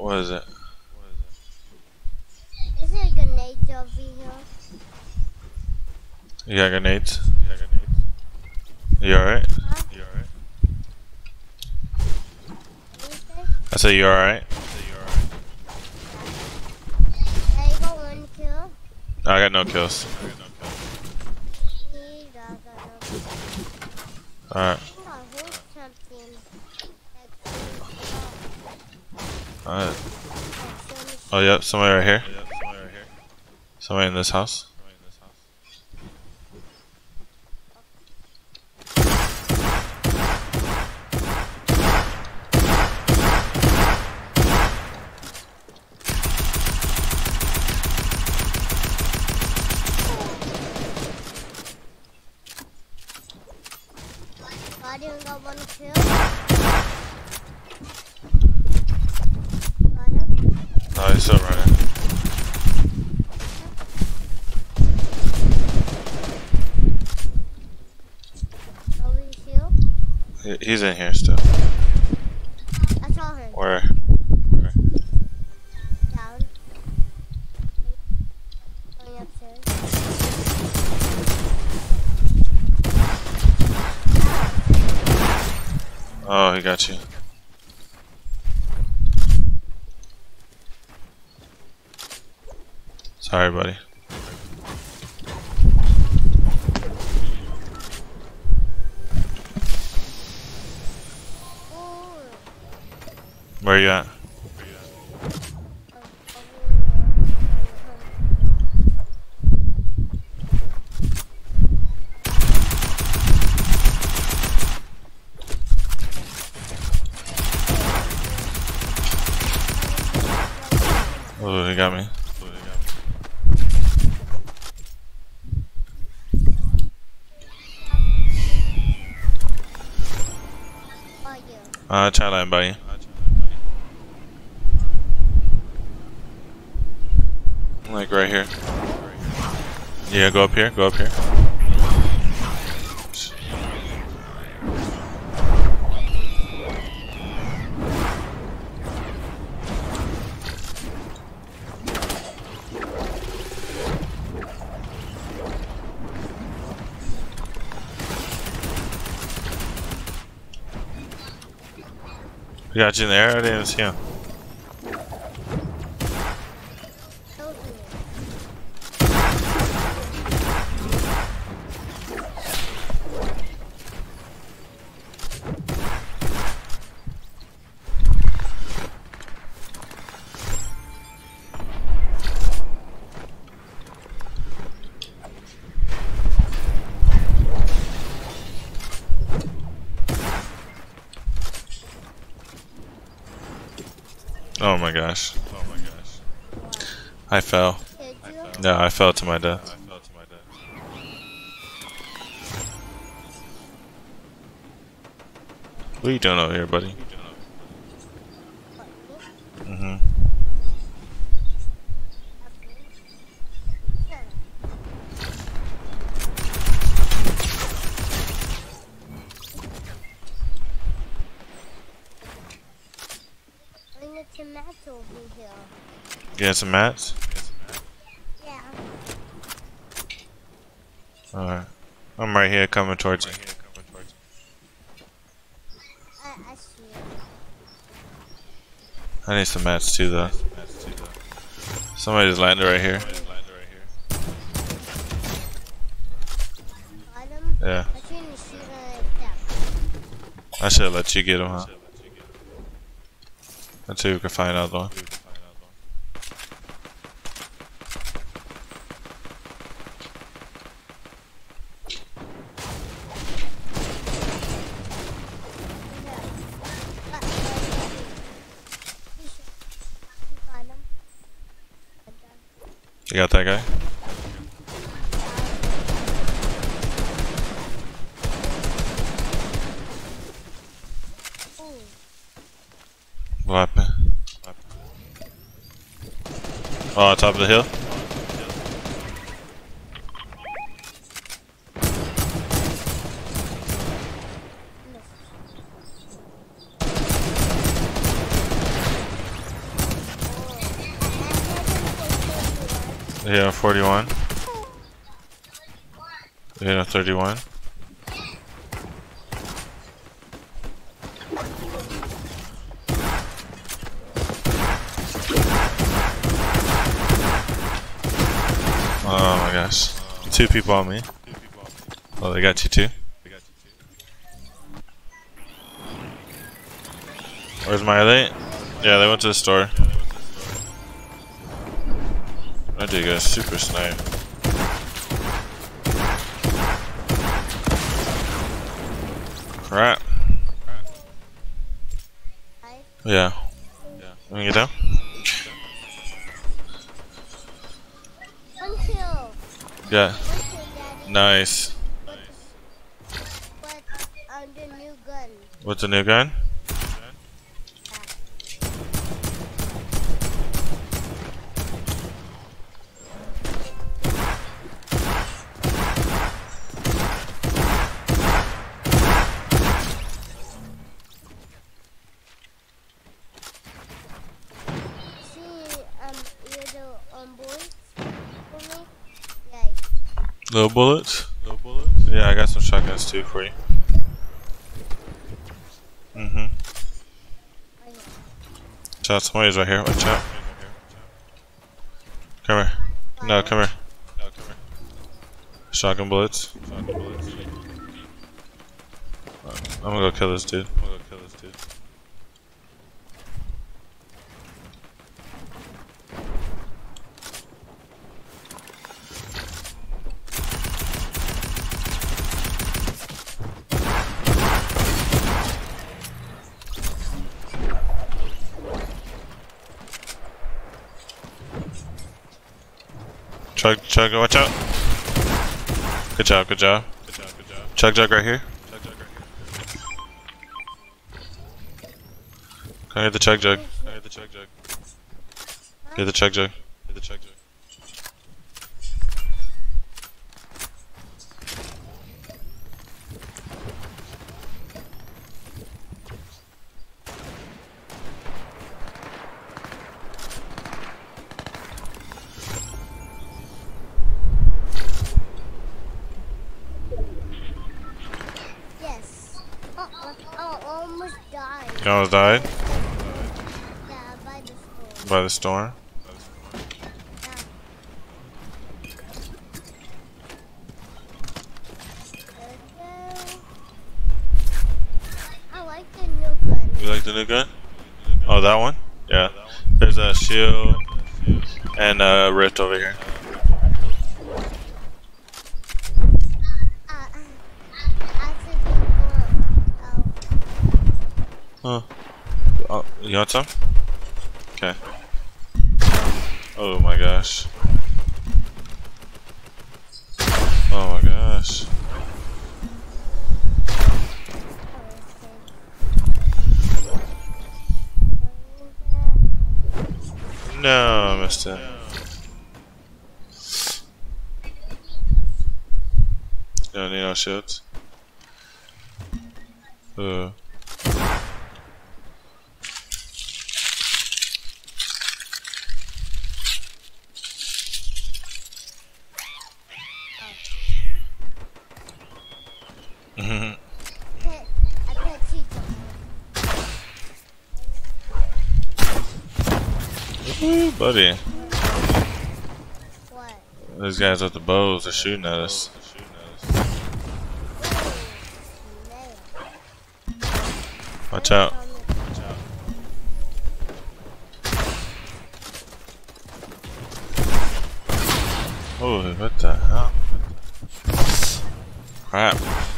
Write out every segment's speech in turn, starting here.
What is it? Is there grenades over here? You got grenades? You alright? Huh? Anything? I said you alright? There you go, one kill. I got no kills. Me, I got no kills. Alright. I think I heard something. Alright. Oh, yep, somebody right here. Somebody in this house. I didn't got one kill. Got him. Oh, he's still running. Over the shield. He's in here still. I saw him. Where? Down. Going upstairs. Oh, he got you. Sorry, buddy. Ooh. Where you at? Oh, he got me. Try lying by you. Like right here. Yeah, go up here, go up here. You got you in there? I didn't even see him. Oh my gosh. I fell. No, I fell to my death. What are you doing over here, buddy? Mm-hmm. Some mats over here. Getting some mats? Yeah. Alright. I'm right here coming towards you. I see it. I need some mats too, though. Somebody just landed right here. Got him? Yeah. I shouldn't shoot like that. I should have let you get him, huh? Let's see if we can find out though. You got that guy? What happened? Oh, on top of the hill? Yeah, 41. Yeah, 31. Oh my gosh. 2 people on me. Oh, they got you too. Where's my elite? Yeah, they went to the store. That dude got a super snipe. Crap. Yeah. Let me get down. One kill. Yeah. One kill, Daddy. Nice. But the new gun. What's the new gun? Little bullets? Yeah, I got some shotguns too for you. Watch out, somebody's right here. Watch out. Come here. No, come here. Shotgun bullets. I'm gonna go kill this dude. Chug, watch out. Good job. Chug right here. Come get the chug jug. Get the chug jug. You almost died? Yeah, by the store. By the storm? I like the new gun. You like the new gun? Oh, that one? Yeah. There's a shield and a rift over here. Huh. Oh, you want some? Okay. Oh my gosh. Oh my gosh. No, I missed it. You don't need no shields. Ooh, buddy. What? These guys with the bows are shooting at us. Watch out. Oh, what the hell? Crap.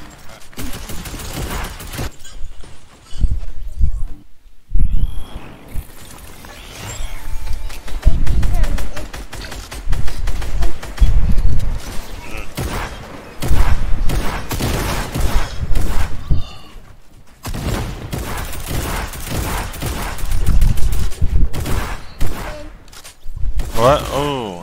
What? Oh.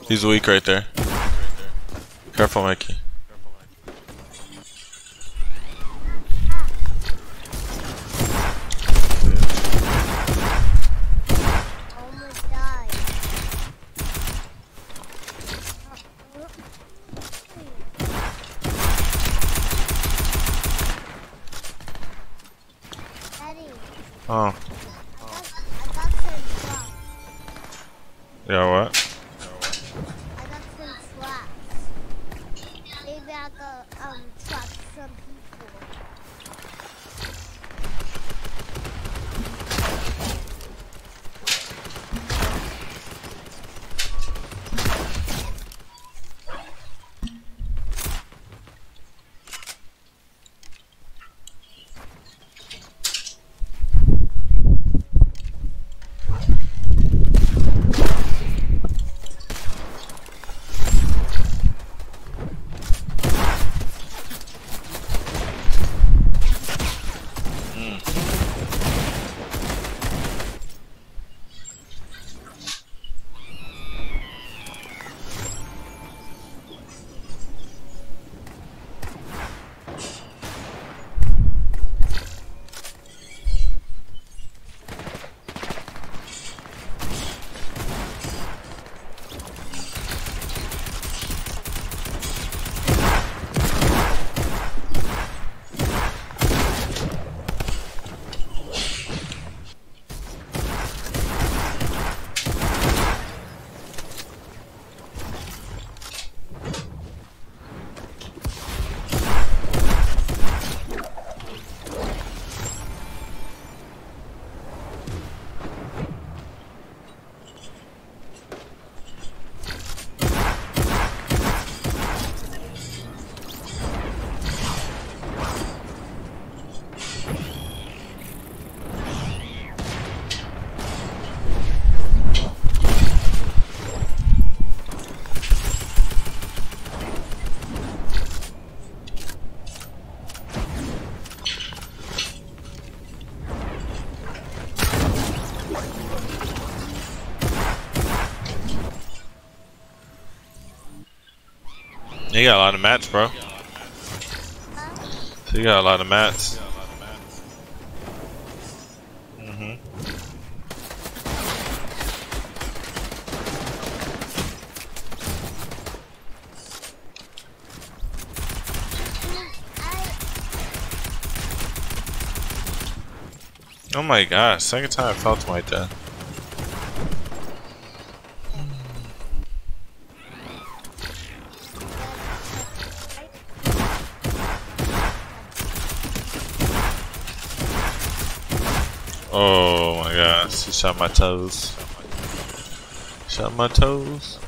He's weak right there. Careful, Mikey. Almost died. Daddy, Oh. I got some slaps. Yeah, what? I got some slaps. Maybe I could slap some people. You got a lot of mats, bro. So you got a lot of mats. Oh my gosh, second time I fell to my death. Oh my gosh, he shot my toes. Shot my toes.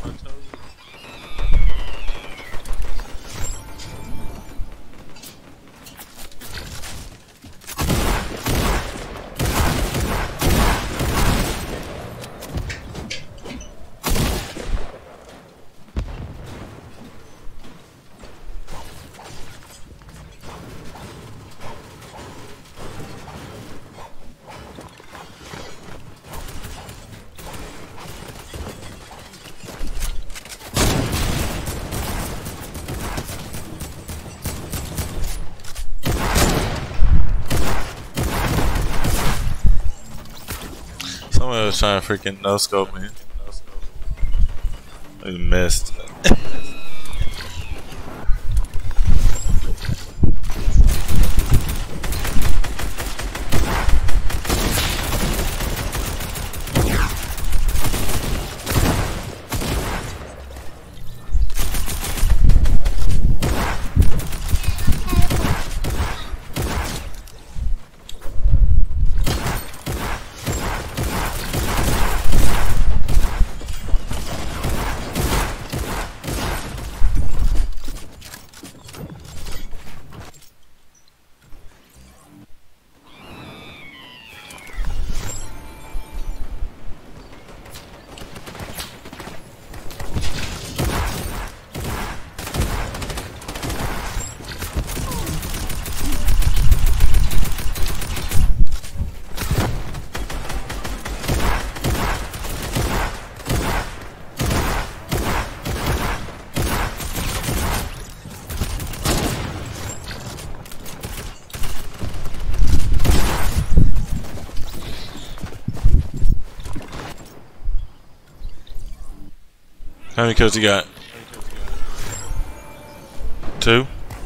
Someone was trying to freaking no scope me. I missed. How many kills you got? 2?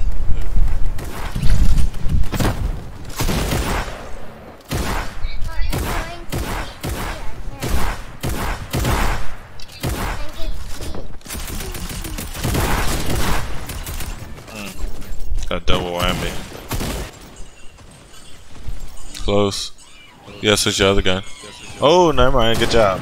Got double whammy. Close. Yes, it's your other gun. Oh, never mind. Good job.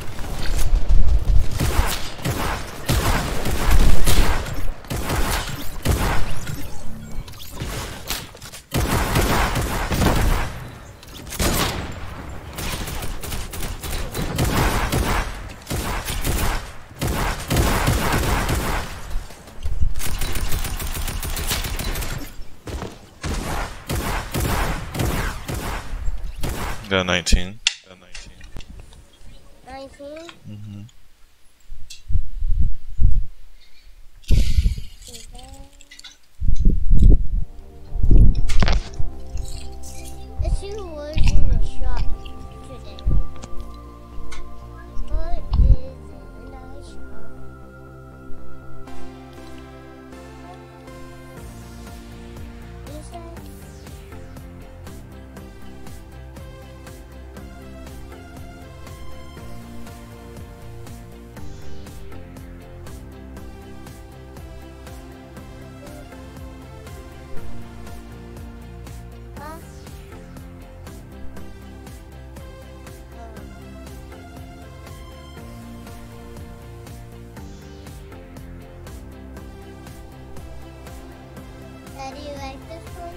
Got 19. 19? Mm-hmm. Let's see who was in the shop today. What is in the shop? Is that? Do you like this one?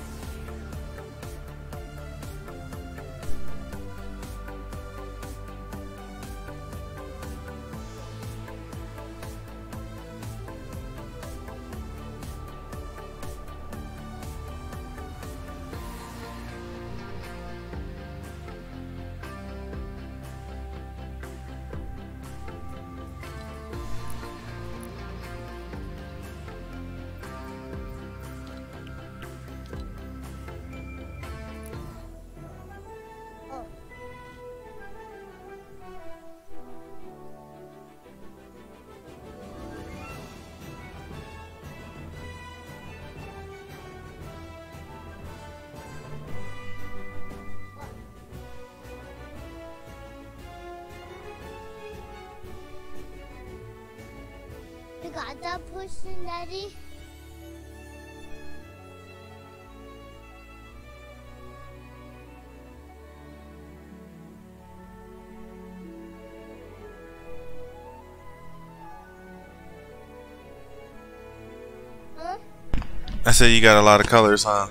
You got that person, Daddy? Huh? I said you got a lot of colors, huh?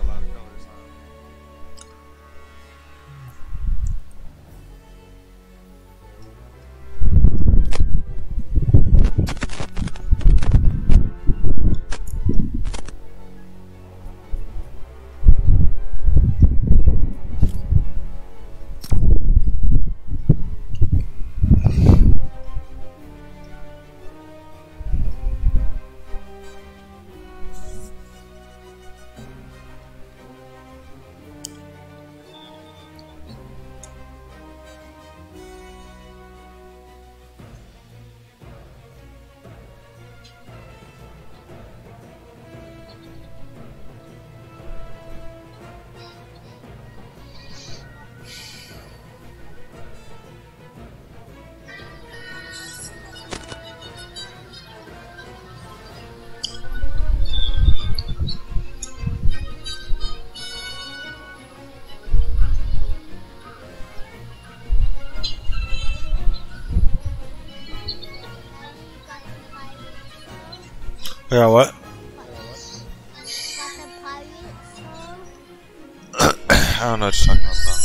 Yeah, what? I don't know what you're talking about, bro.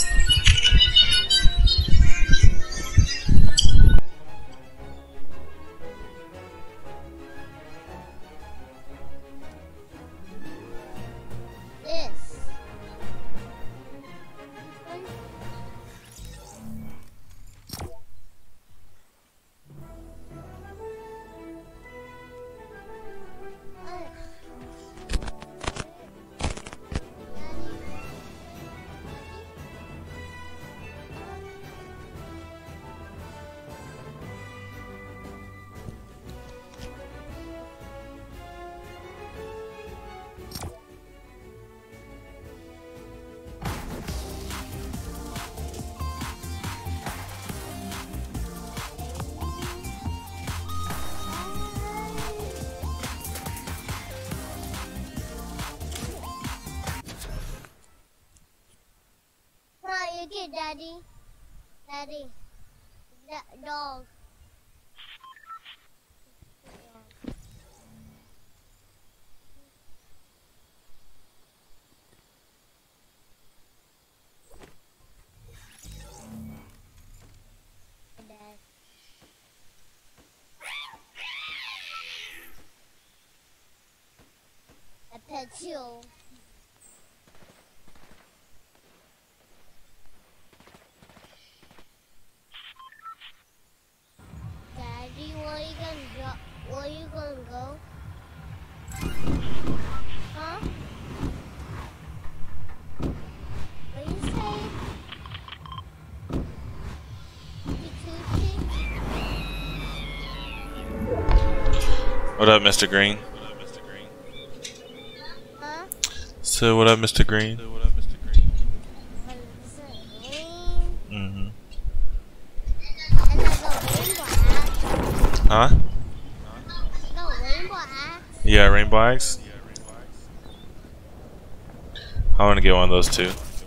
it, Daddy. Daddy. Dog. I pet you. Daddy, where you gonna go? Where you gonna go? Huh? What you say? What up, Mr. Green? Huh? So, what up, Mr. Green? Mm-hmm. And I got rainbow axe. Huh? No, rainbow axe. Yeah, Rainbow Axe? I want to get one of those too.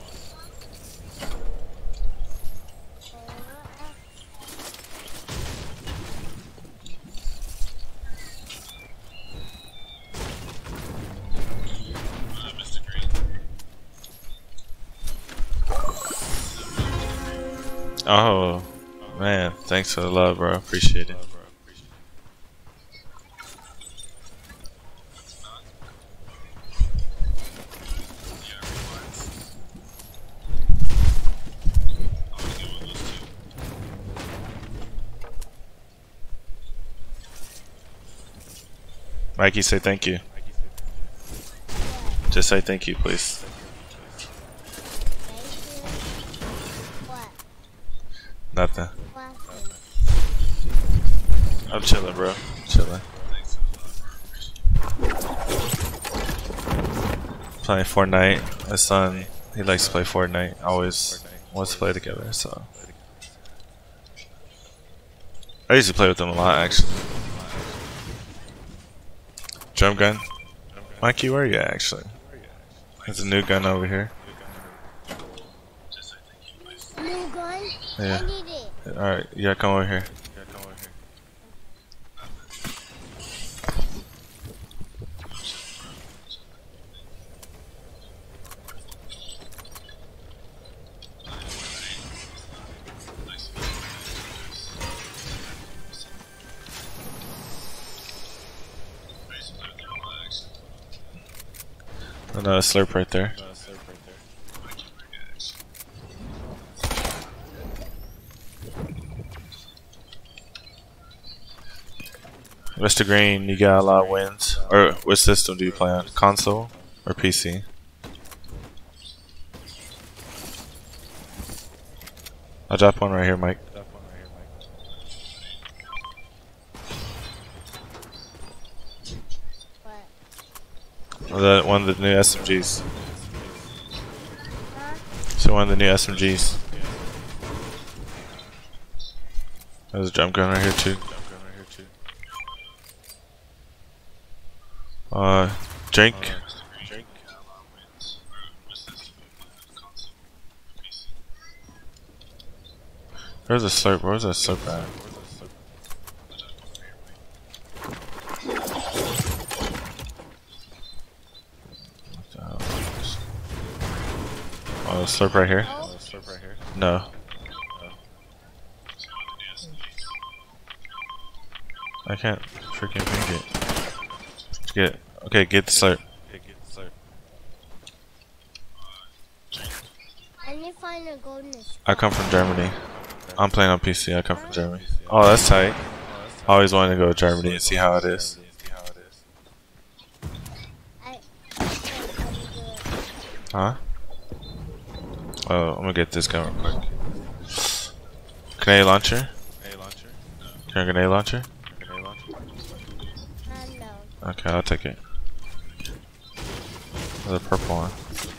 Oh, man. Thanks for the love, bro. Appreciate it. Mikey, say thank you. Just say thank you, please. What? Nothing. What? I'm chilling, bro. Chilling. Playing Fortnite. My son, he likes to play Fortnite. Always wants to play together, so. I used to play with them a lot, actually. Drum gun? Mikey, where are you at, actually? There's a new gun over here. New gun? Yeah. I need it. Alright, yeah, come over here. Another slurp right there. Mr. Green, you got a lot of wins. Or what system do you play on? Console or PC? I'll drop one right here, Mike. One of the new SMGs. So one of the new SMGs. There's a jump gun right here too. Drink. Where's the slurp? Where's that slurp at? Oh, the slurp right here? No. I can't freaking ping it. Get it. Okay, get the slurp. I need to find a golden spot. I come from Germany. I'm playing on PC. I come from Germany. Oh, that's tight. I always wanted to go to Germany and see how it is. Huh? Oh, I'm gonna get this gun real quick. Grenade launcher? Can I grenade launcher? No. Okay, I'll take it. There's a purple one.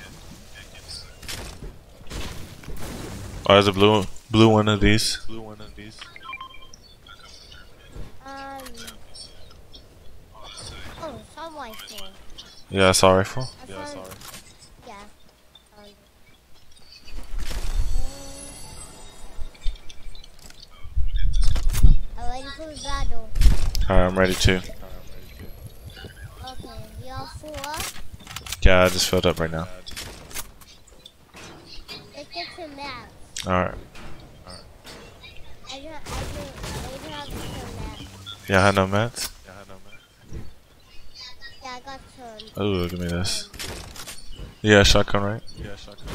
Oh, there's a blue one of these. Oh, assault rifle. Yeah, assault rifle. Yeah. I'm ready for the battle. Alright, I'm ready too. Okay, y'all full up? Yeah, I just filled up right now. Let's get some maps. Alright. I don't have some maps. Yeah, I know mats. Yeah, I got some. Oh, give me this. Yeah, shotgun, right? Yeah, shotgun.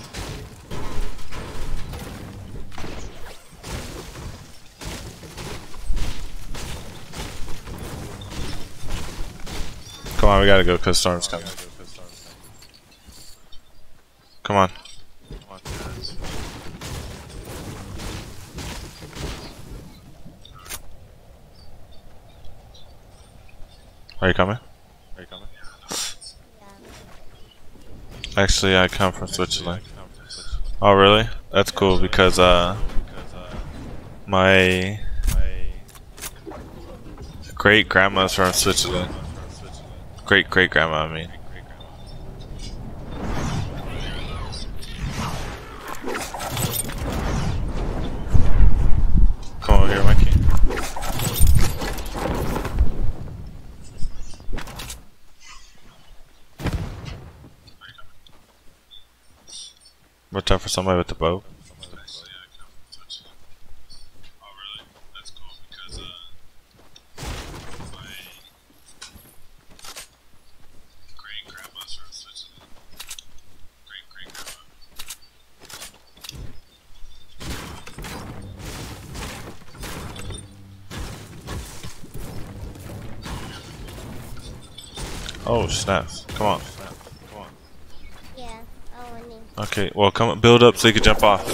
Come on, we gotta go because storm's coming. Come on. Are you coming? Actually, I come from Switzerland. Oh, really? That's cool because my great grandma's from Switzerland. Great grandma, I mean. Come over here, Mikey. Watch out for somebody with the bow. Oh snaps! Come on. Yeah, I want him. Okay, well come build up so you can jump off.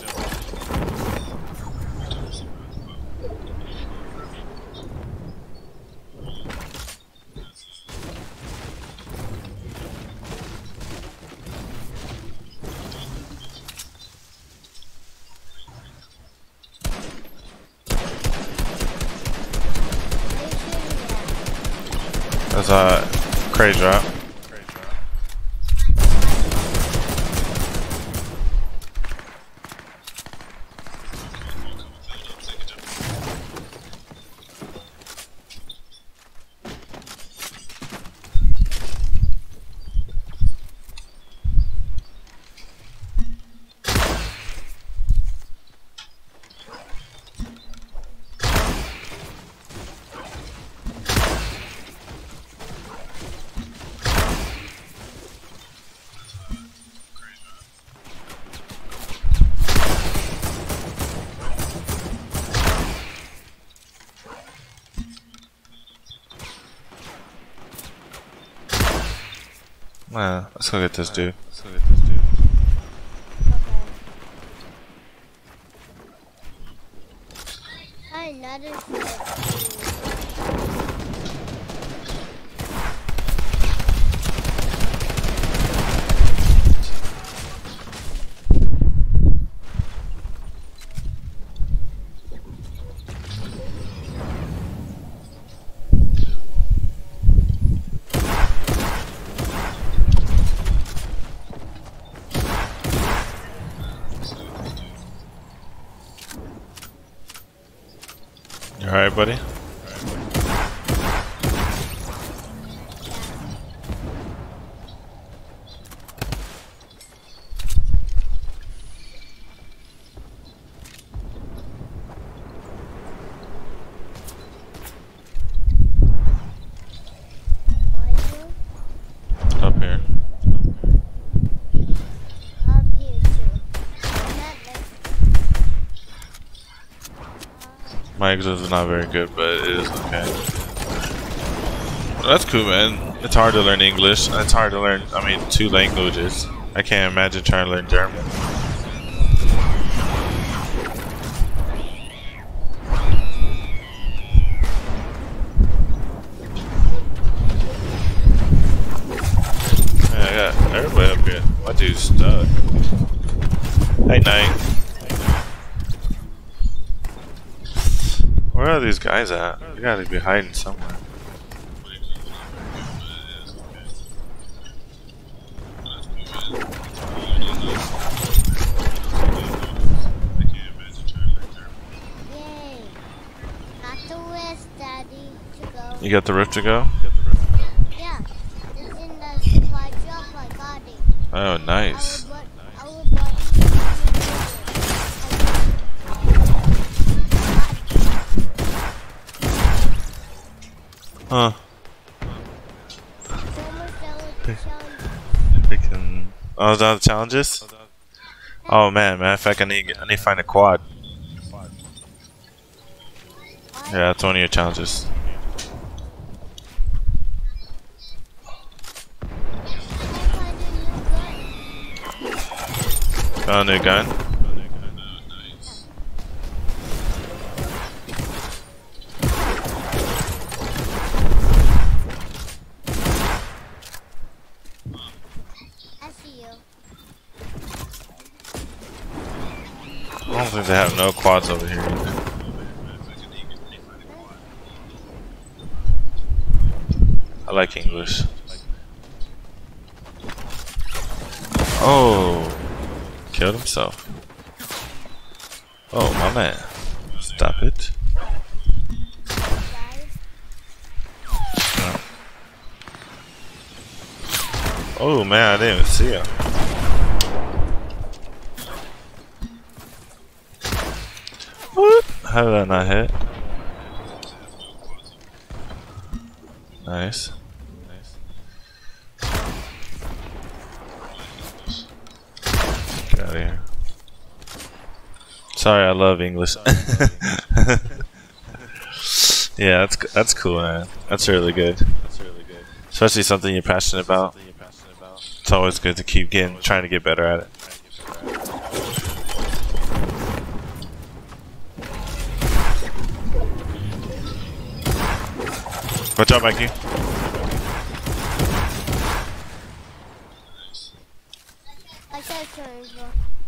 That's crazy, right? Let's go get this dude. Okay. Another You alright, buddy? Up here. up here too. My exit is not very good, but it is okay. Well, that's cool, man. It's hard to learn English. It's hard to learn, I mean, 2 languages. I can't imagine trying to learn German. Man, I got everybody up here. My dude's stuck. Hey, Knight. Where are these guys at? They gotta be hiding somewhere. Yay. You got the roof to go? Yeah. It's in the supply shop. I got it. Oh, nice. I would buy Huh. it. Freaking. Oh, is that the challenges? Oh man, matter of fact, I need to find a quad. Yeah, that's one of your challenges. Found a new gun. I see you. I don't think they have no quads over here either. I like English. Oh, killed himself. Oh, my man. Stop it. No. Oh man, I didn't even see him. What? How did I not hit? Nice. Get out of here. Sorry, I love English. Yeah, that's cool, man. That's really good. Especially something you're passionate about. It's always good to keep trying to get better at it. Watch out, Mikey. I said sorry, bro.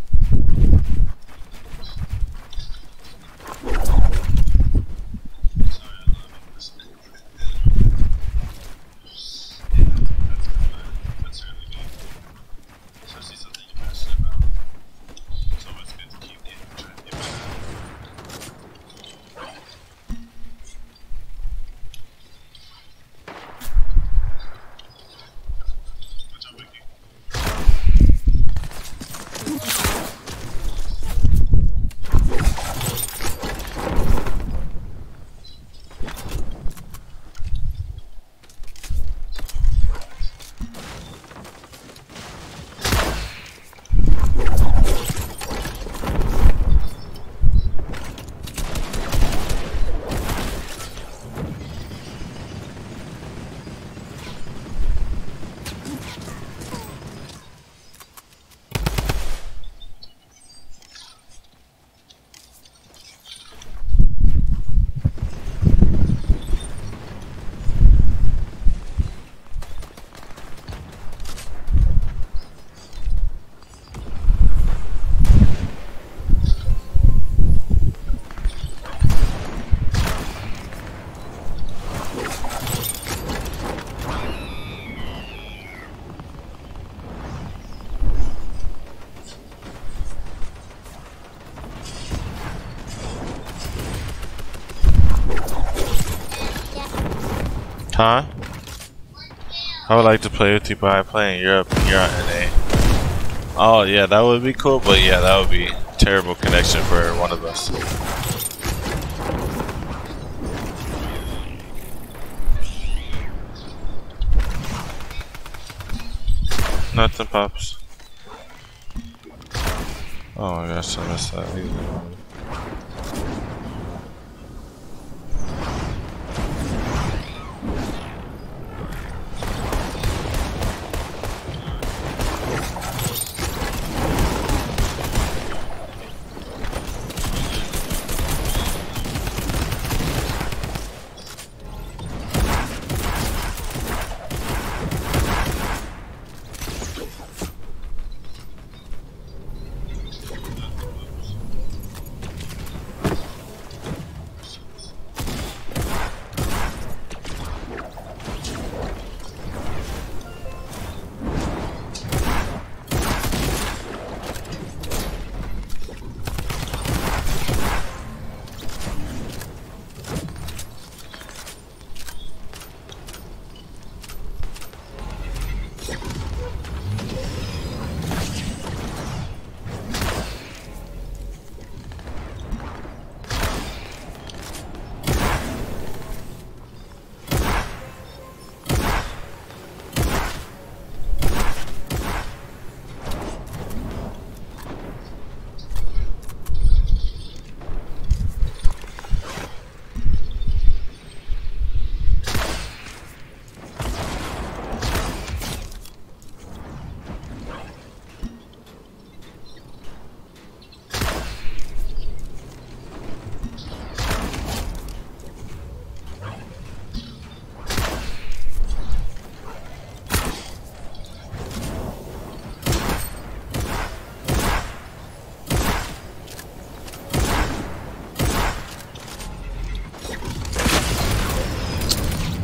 Huh? I would like to play with you, but I play in Europe and you're on NA. Oh yeah, that would be cool, but yeah, that would be terrible connection for one of us. Nothing pops. Oh my gosh, I missed that.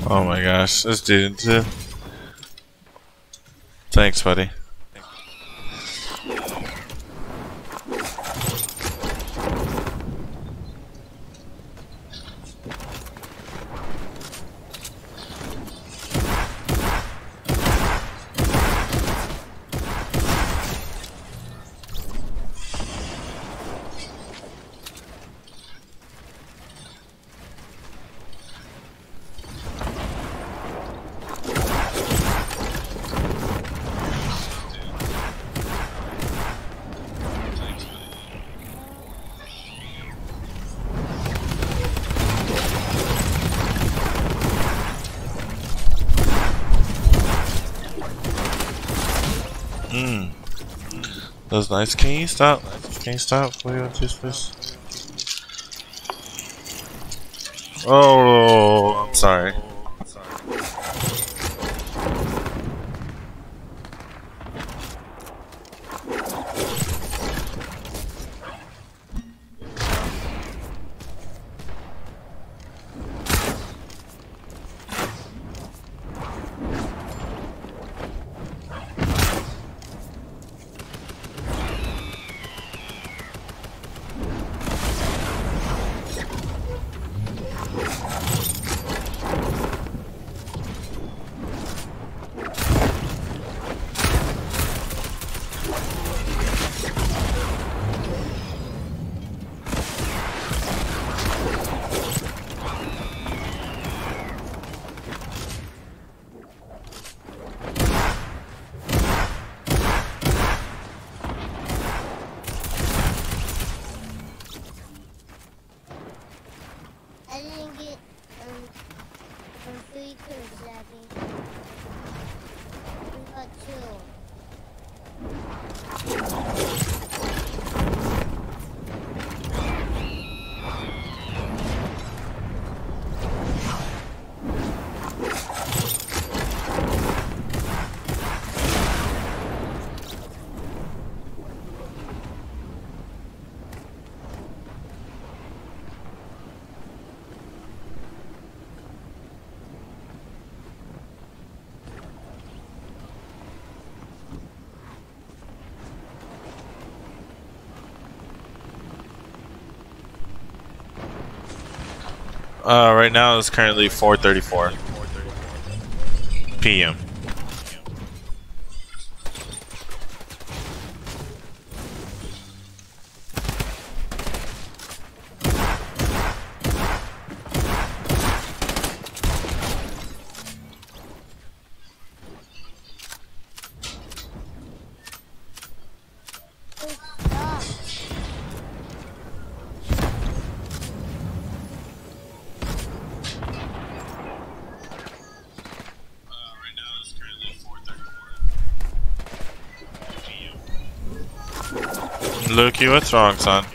Oh my gosh, this dude. Thanks, buddy. That was nice. Can you stop? Can you stop? Please. Oh, I'm sorry. I didn't get free curves, Daddy. We got two. Right now it's currently 4:34 p.m. Lukey, what's wrong, son?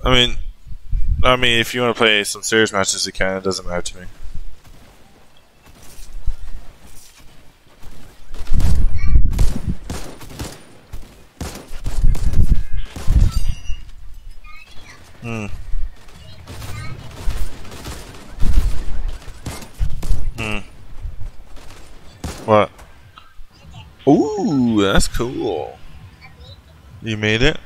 I mean, if you want to play some serious matches, you can. It doesn't matter to me. Hmm. Hmm. What? Ooh, that's cool. You made it?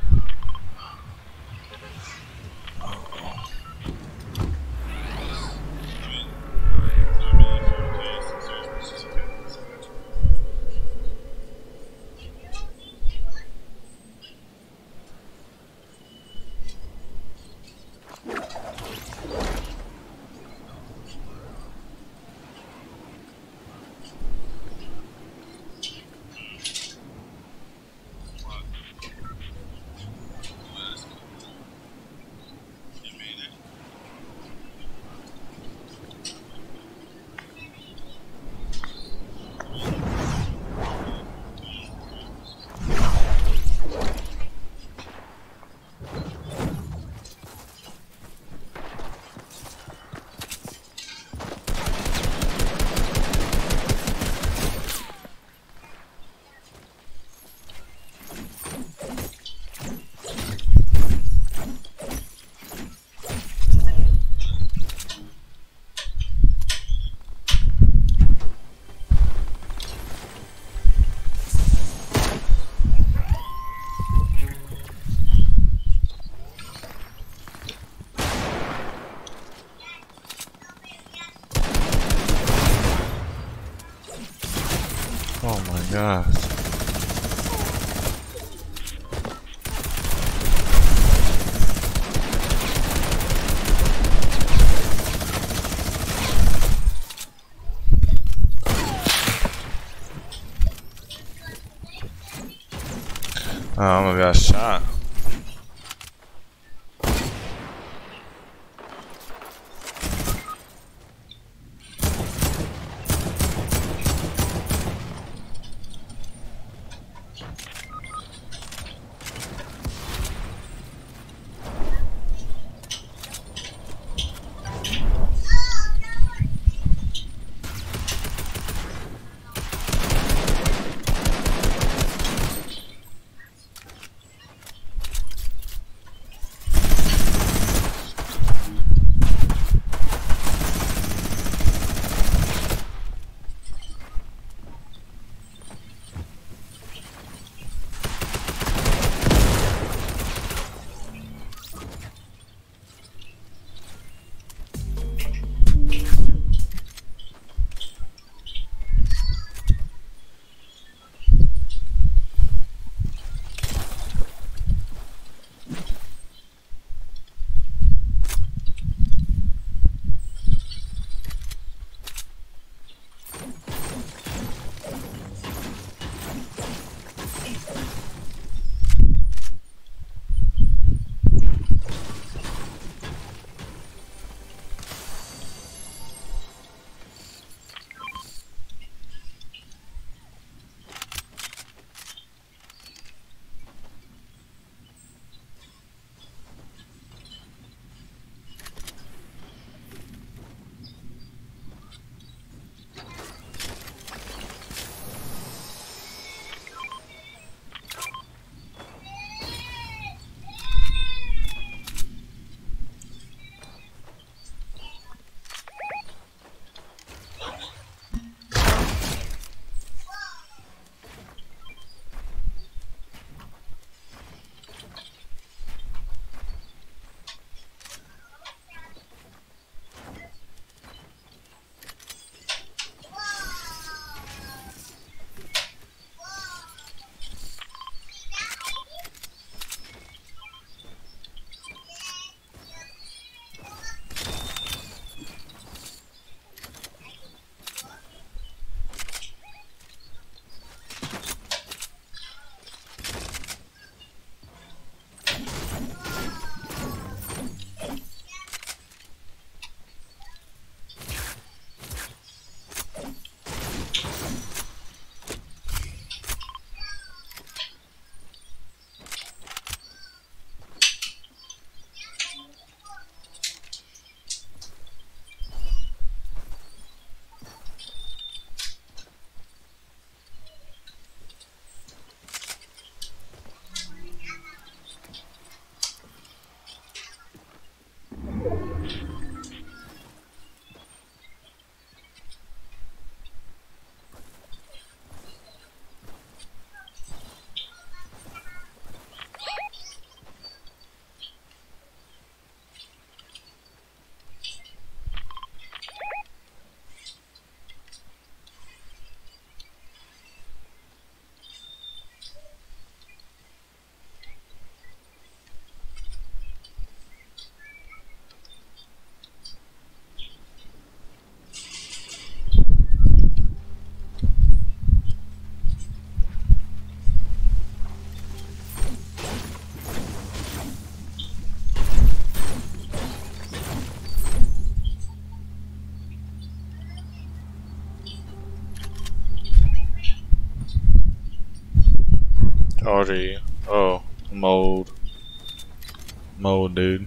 Oh my gosh. Oh my gosh, shot. How old are you? Oh, I'm old. I'm old, dude.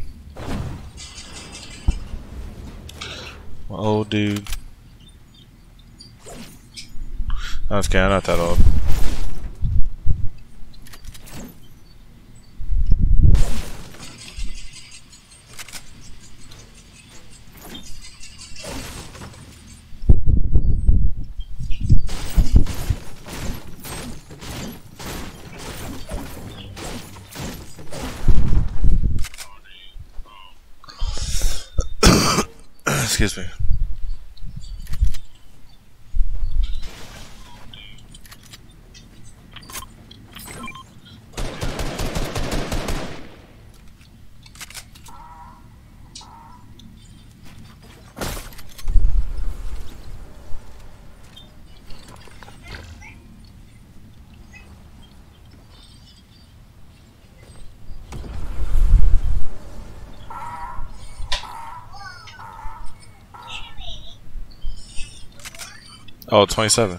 I'm an old dude. I'm just kidding, I'm not that old. Excuse me. Oh, 27.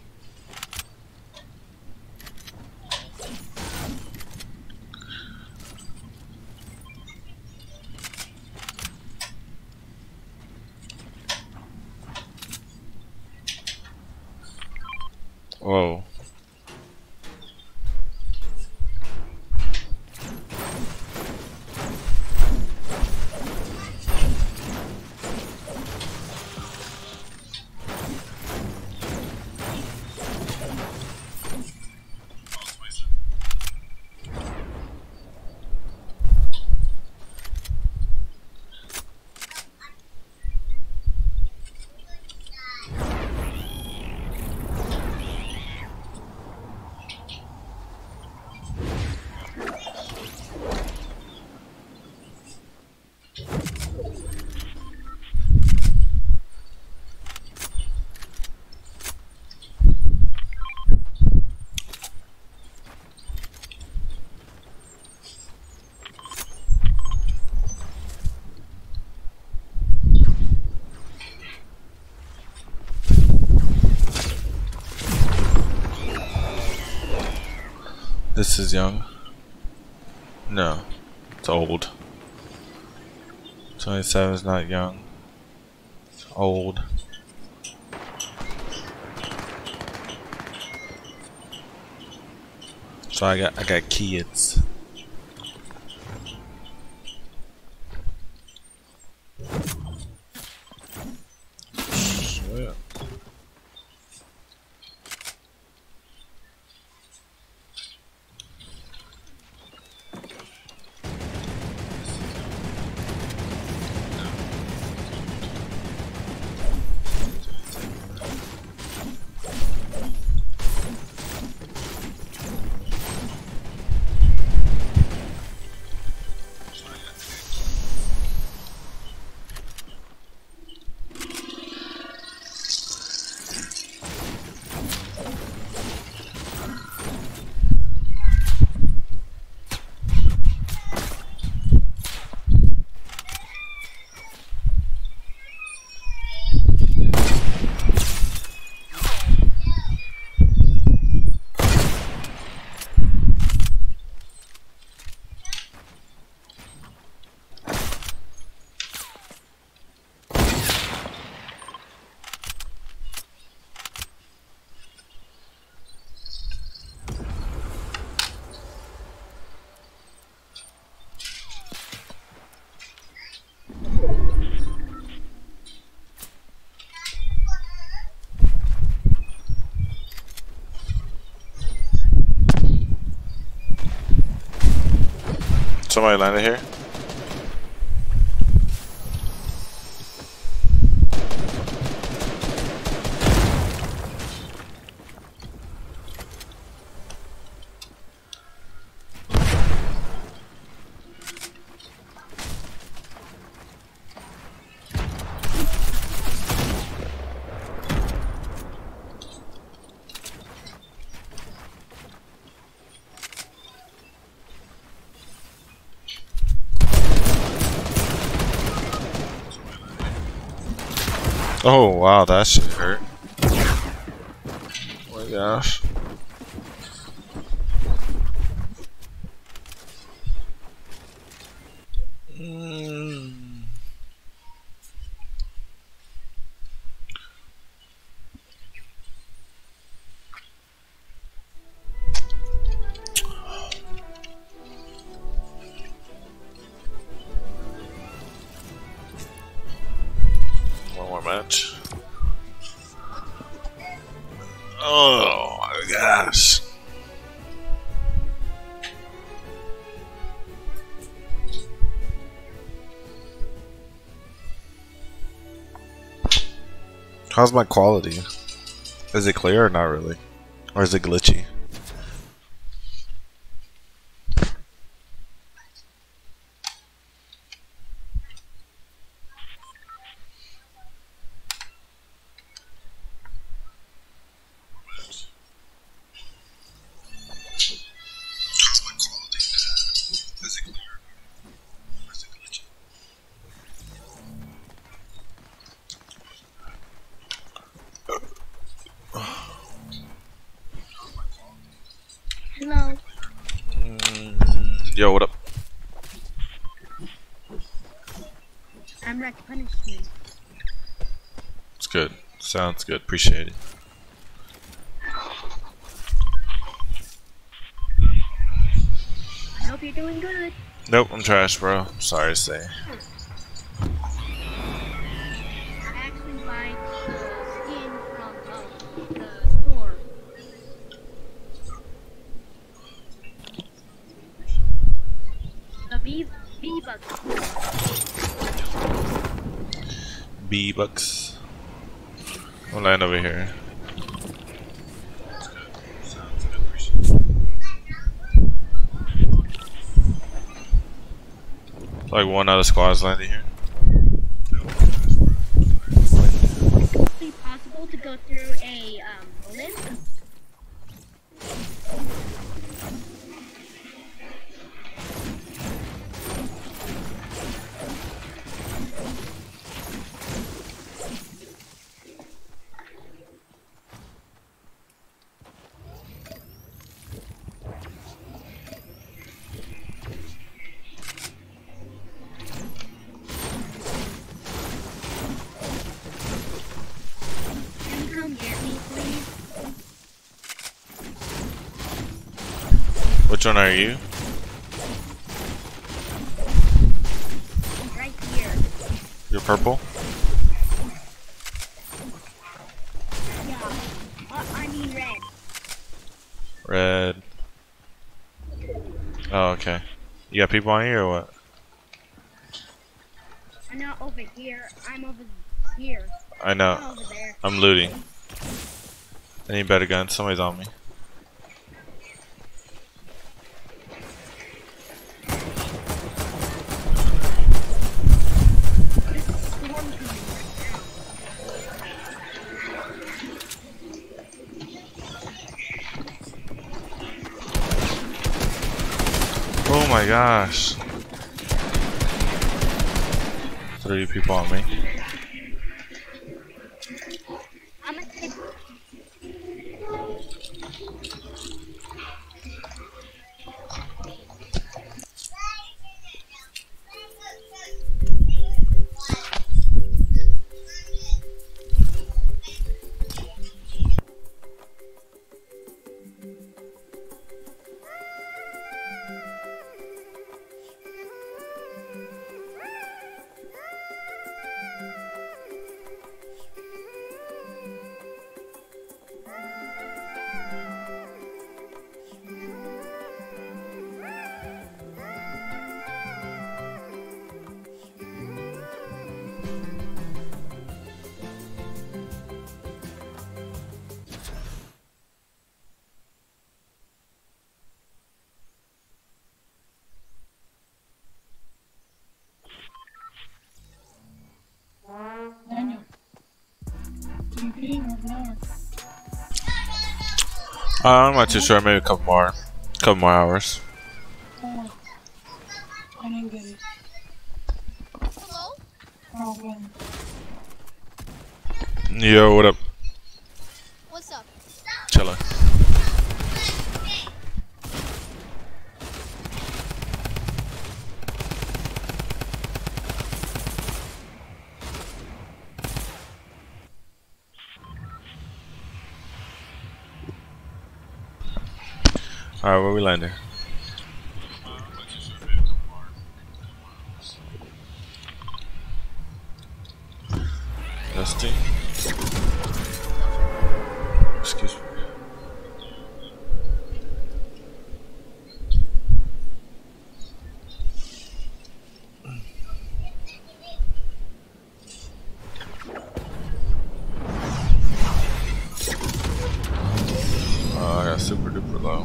Whoa. This is young. No, it's old. 27 is not young. It's old. So I got kids. Sweet. Somebody landed here. Oh wow, that shit hurt. Oh my gosh. more match. Oh my gosh. How's my quality? Is it clear or not really? Or is it glitchy? Hello. Yo, what up? I'm wreck punishment. It's good. Sounds good. Appreciate it. I hope you're doing good. Nope, I'm trash, bro. Sorry to say. I actually buy the skin from the store. The V-Bucks. B-Bucks. I'll land over here. Like one other squad's landing here. Is it possible to go through a lift? Can you come get me, please? Which one are you? Right here. You're purple? Yeah. I mean red. Red. Oh, okay. You got people on you or what? I'm not over here. I'm over here. I know. I'm over there. I'm looting. I need better guns. Somebody's on me. There's a storm coming right Oh my gosh. 3 people on me. I'm gonna take. I'm not too sure. Maybe a couple more hours. I didn't get it. Hello? Oh, well. Yo, what up? What's up? Chilla. Alright, where we landing? Dusty. Excuse me. Oh, I got super duper low.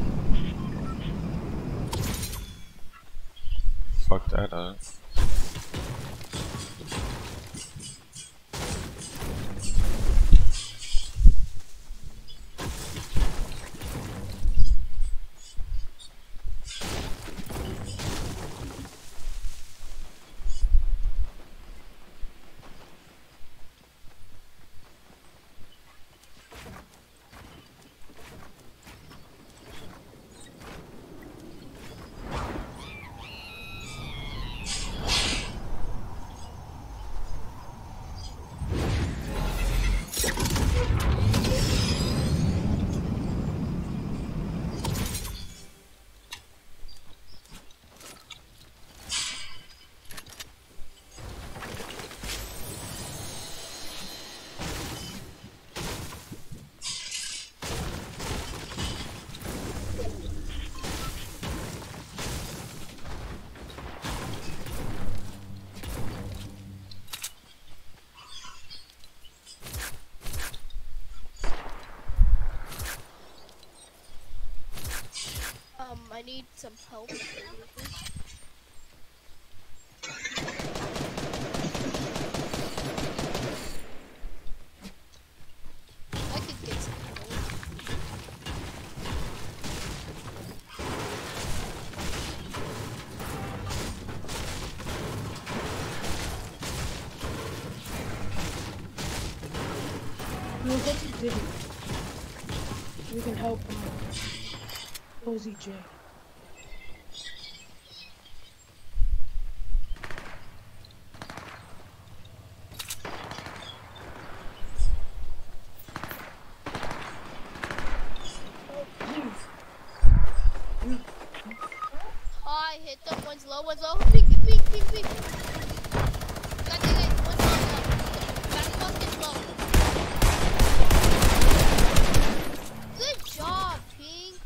Fuck that up. I need some help. I could get some help. No, that's a video. We can help OZJ. I hit them. One's low, one's low. Pink, pink, pink, pink. God dang it. One's low. Back fucking low. Good job, Pink.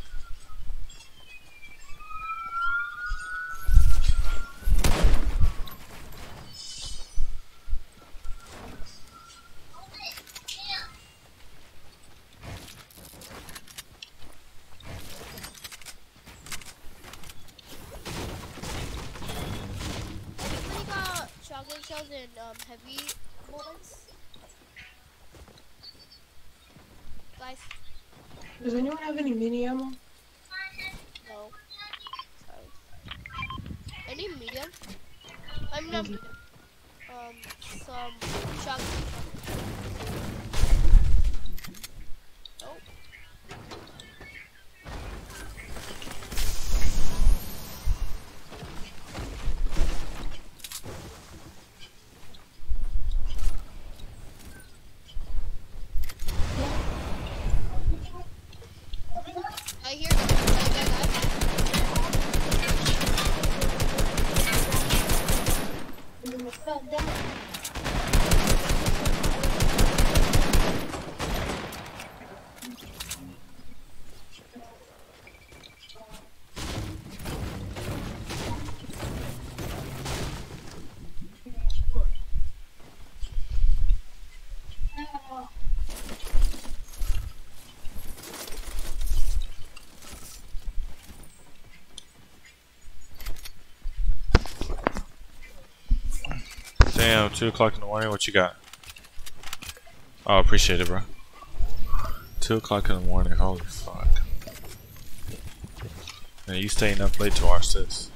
Anybody got shotgun shells and heavy bullets? Guys, Does anyone have any mini ammo? no. Sorry. Any medium? I'm not medium. Some shotgun. Oh. I hear Damn, 2 o'clock in the morning, what you got? Oh, appreciate it, bro. 2 o'clock in the morning, holy fuck. Man, you staying up late to watch this.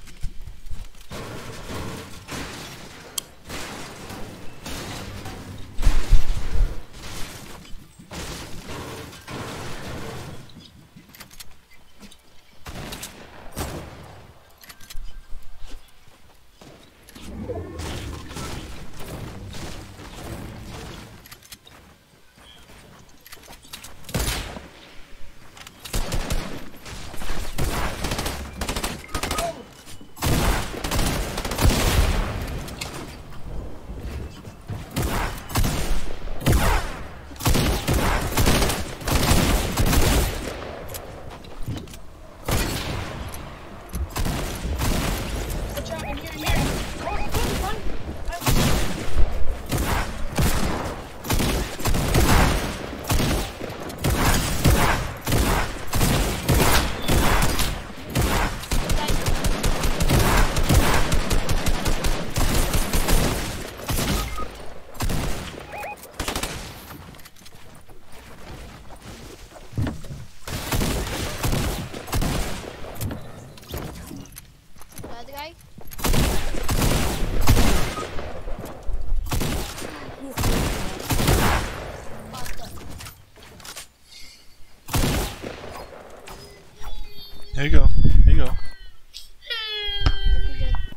Here you go. Here you go. Pretty good.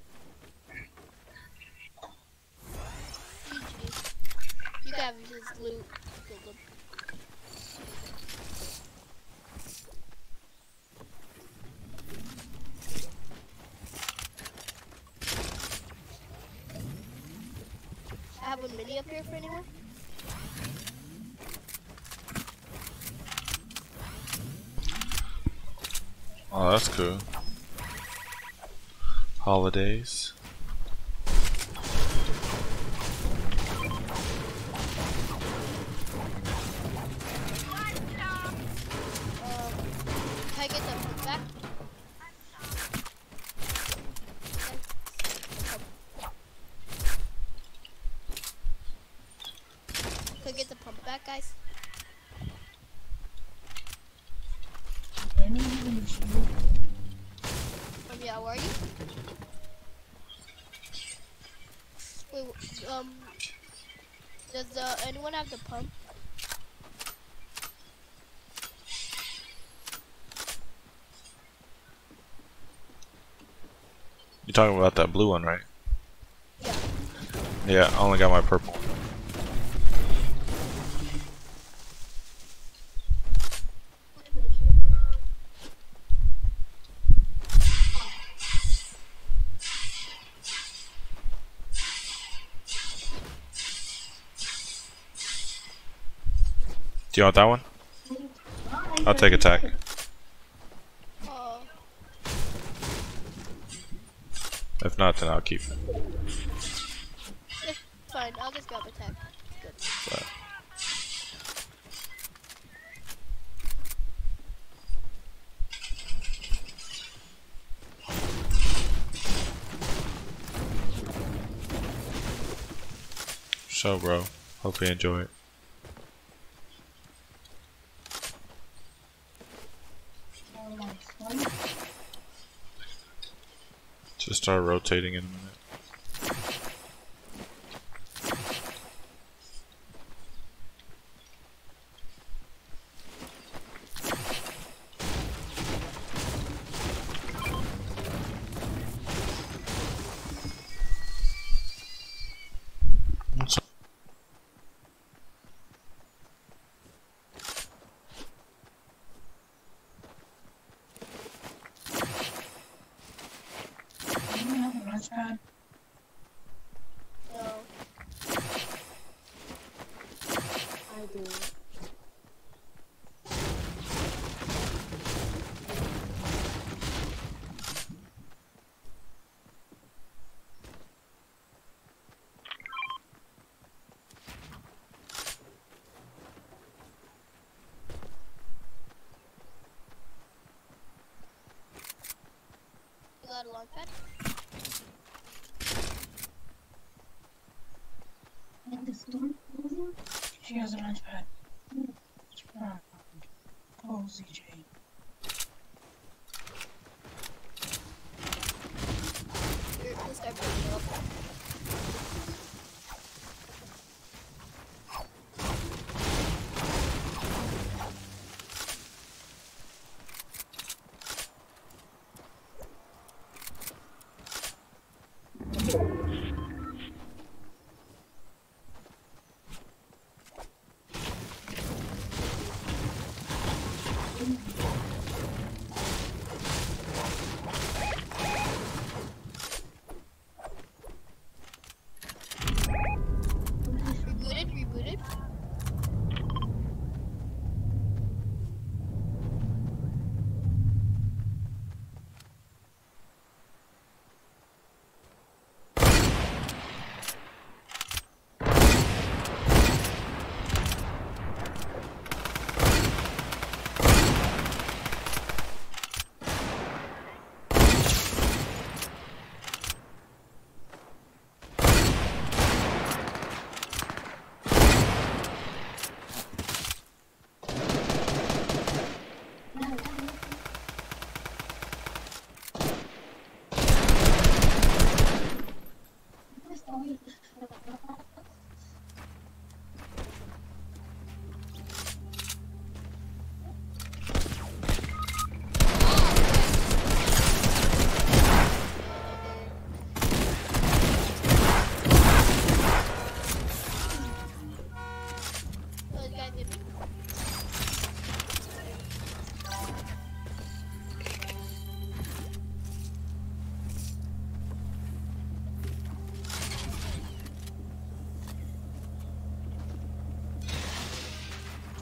GG. You can have his loot. Killed him. I have a mini up here for anyone. Oh, that's cool. Holidays. Can I get the back? Can I get the pump back, guys? Yeah, where are you? Wait, does anyone have the pump? You're talking about that blue one, right? Yeah. Yeah, I only got my purple. Do you want that one? I'll take attack. If not, then I'll keep it. It's fine, I'll just grab attack. Good. But so, bro. Hope you enjoy it. Just start rotating in a minute. Pad. No. I do. You got a launch pad? And the storm closing? She has a launch pad. It's from CJ. Let's start breaking up.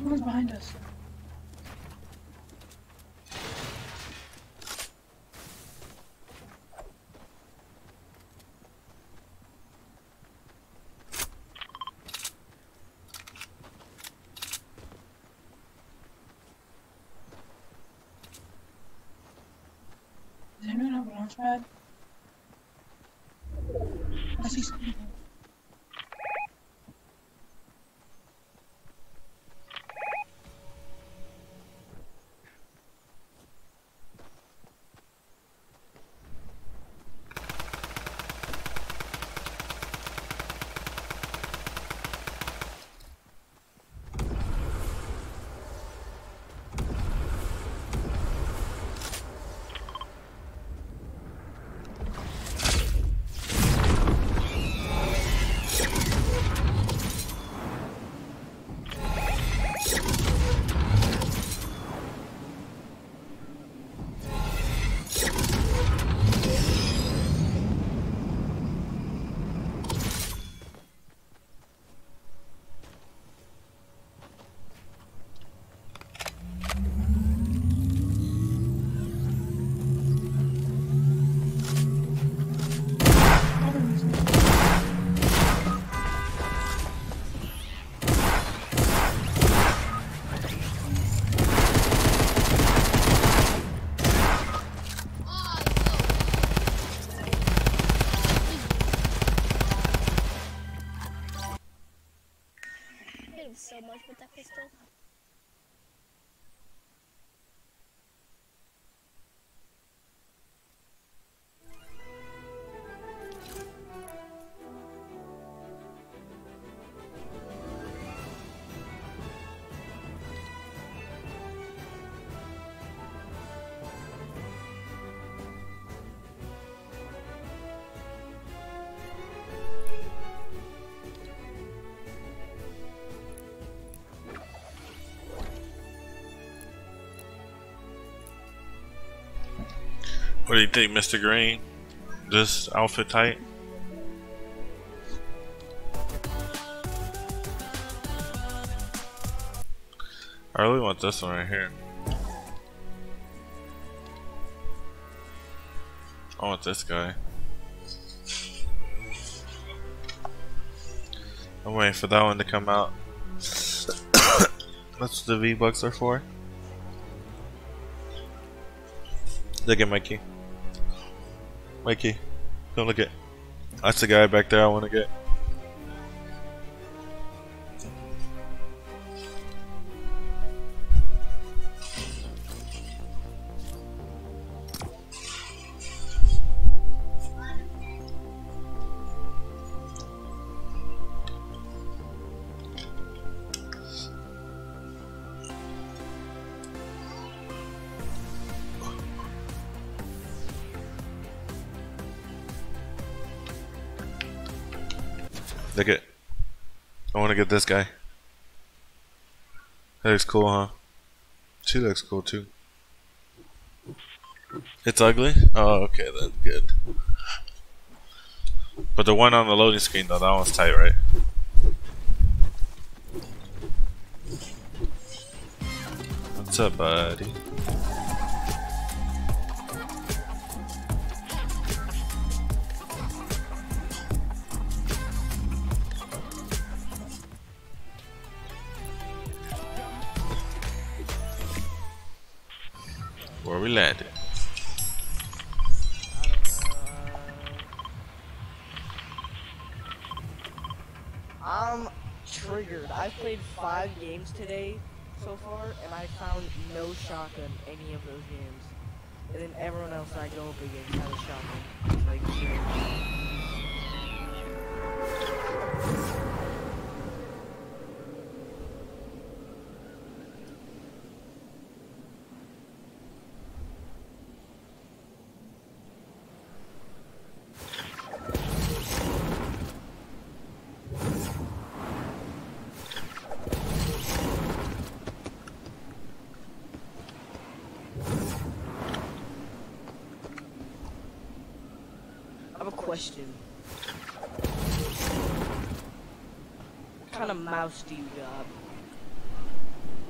Someone's behind us. Does anyone have a launch pad? I see something. So much with that pistol. What do you think, Mr. Green? This outfit tight? I really want this one right here. I want this guy. I'm waiting for that one to come out. That's what the V-Bucks are for. Look at Mikey. Mikey, don't look at. That's the guy back there I want to get. Look at. I want to get this guy. That looks cool, huh? She looks cool too. It's ugly? Oh, okay then. Good. But the one on the loading screen though, that one's tight, right? What's up, buddy? Where we landed. I'm triggered. I've played 5 games today so far, and I found no shotgun any of those games. And then everyone else I go up against has a shotgun. Like, I have a question. What kind of mouse do you got?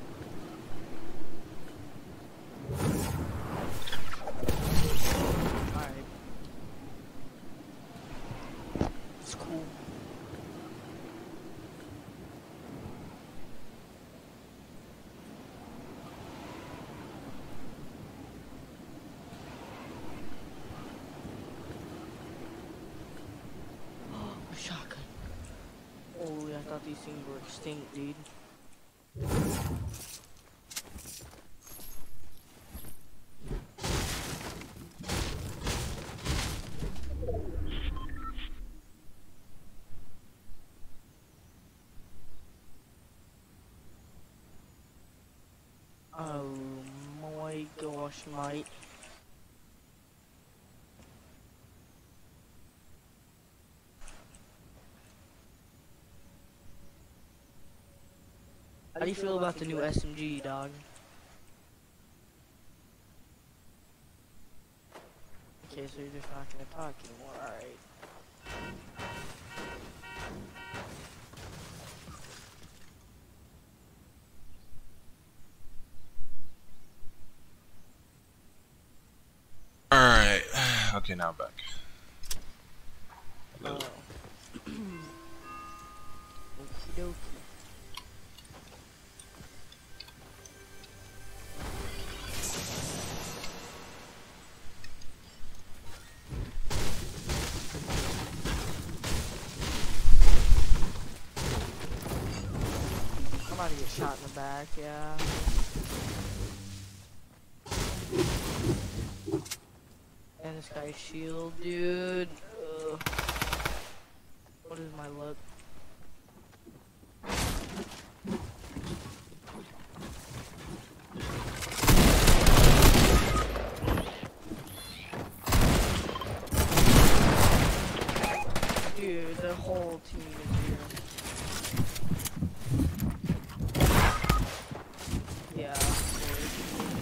thought these things were extinct, dude. Oh my gosh, mate. How do you feel about the new SMG, dog? Okay, so you're just not gonna talk anymore, alright. Alright. Okay, now I'm back. Oh. Okie dokie. I'm about to get shot in the back, yeah. And this guy's shield, dude. Ugh. What is my luck? Dude, the whole team is here. Yeah, of course.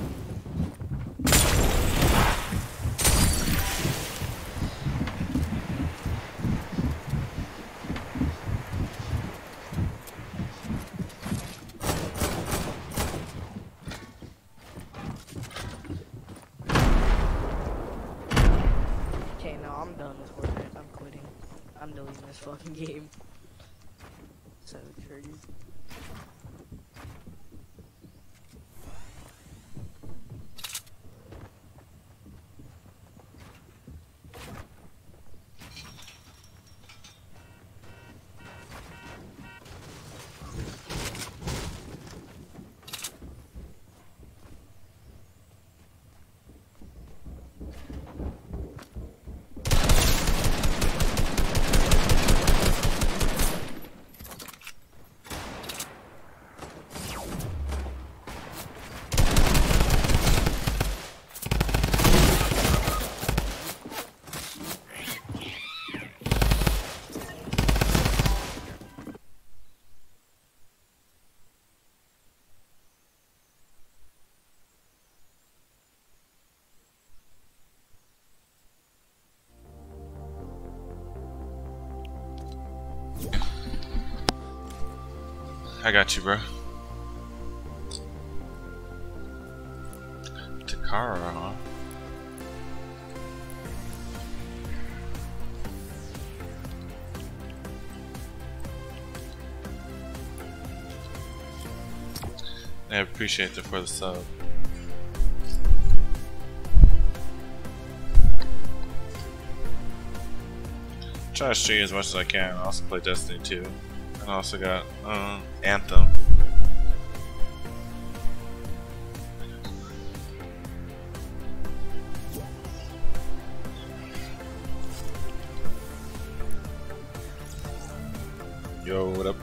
Okay, no, I'm done with Fortnite. I'm quitting. I'm deleting this fucking game. So crazy. I got you, bro. Takara, huh? I appreciate it for the sub. Try to stream as much as I can. I also play Destiny 2. And I also got Anthem. Yo, what up?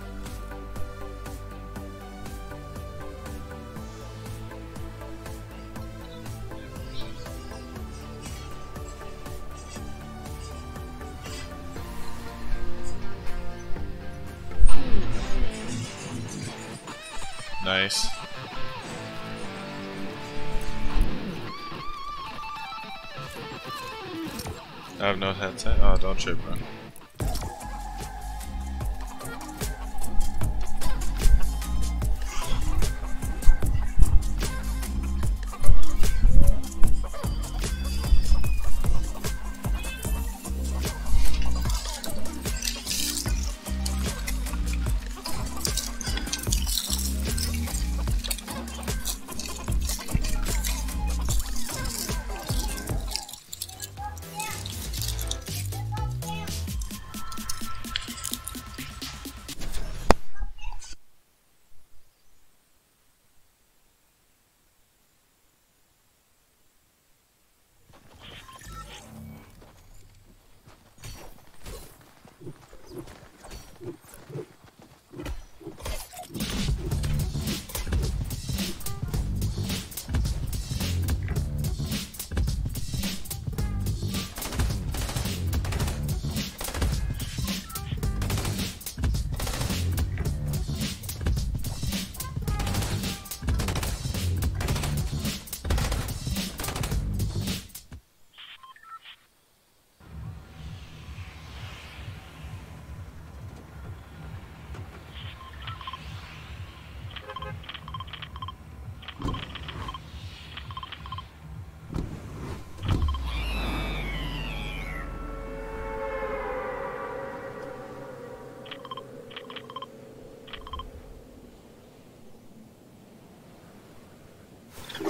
Nice. I have no headset. Oh, don't trip, bro.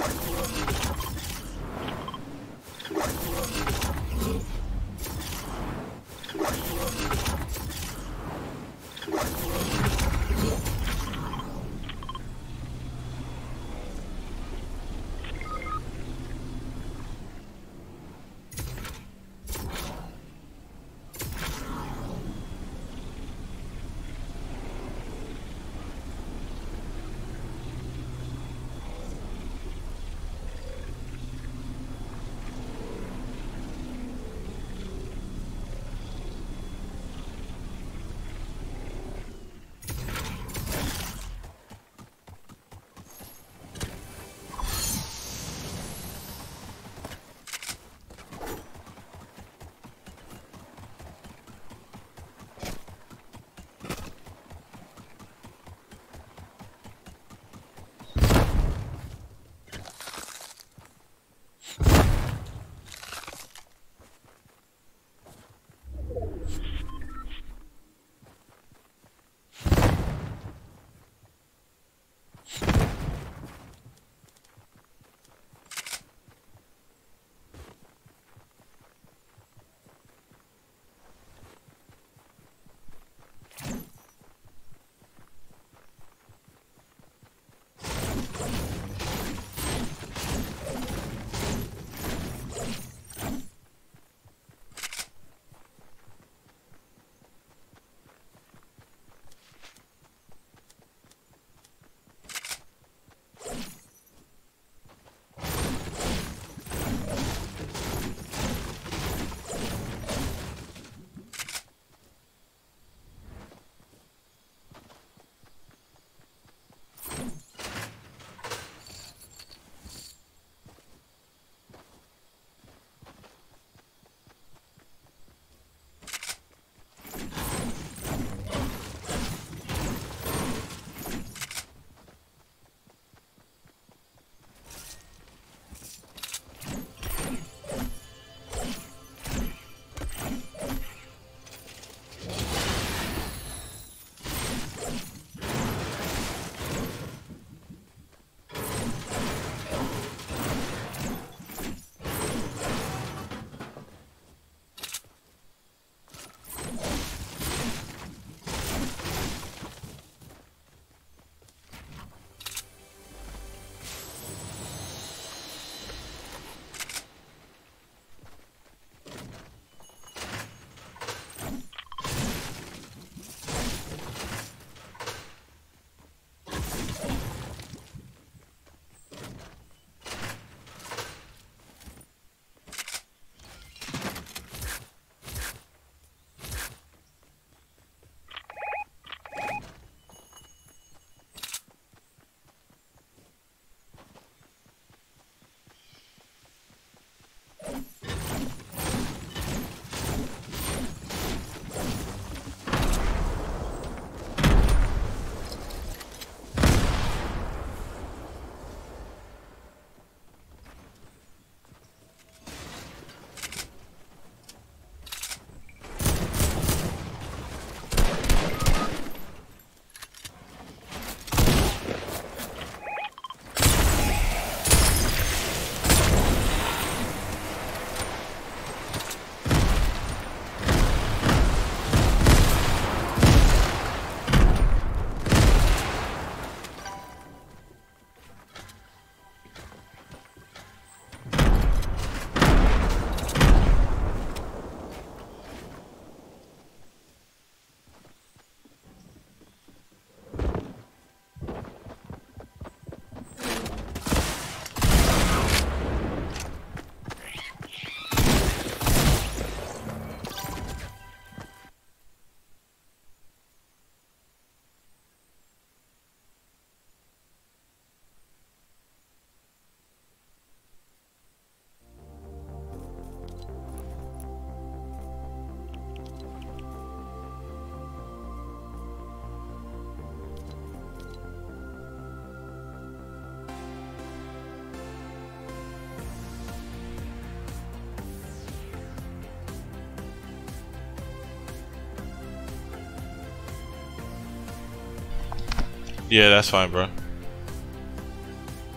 Yeah, that's fine, bro.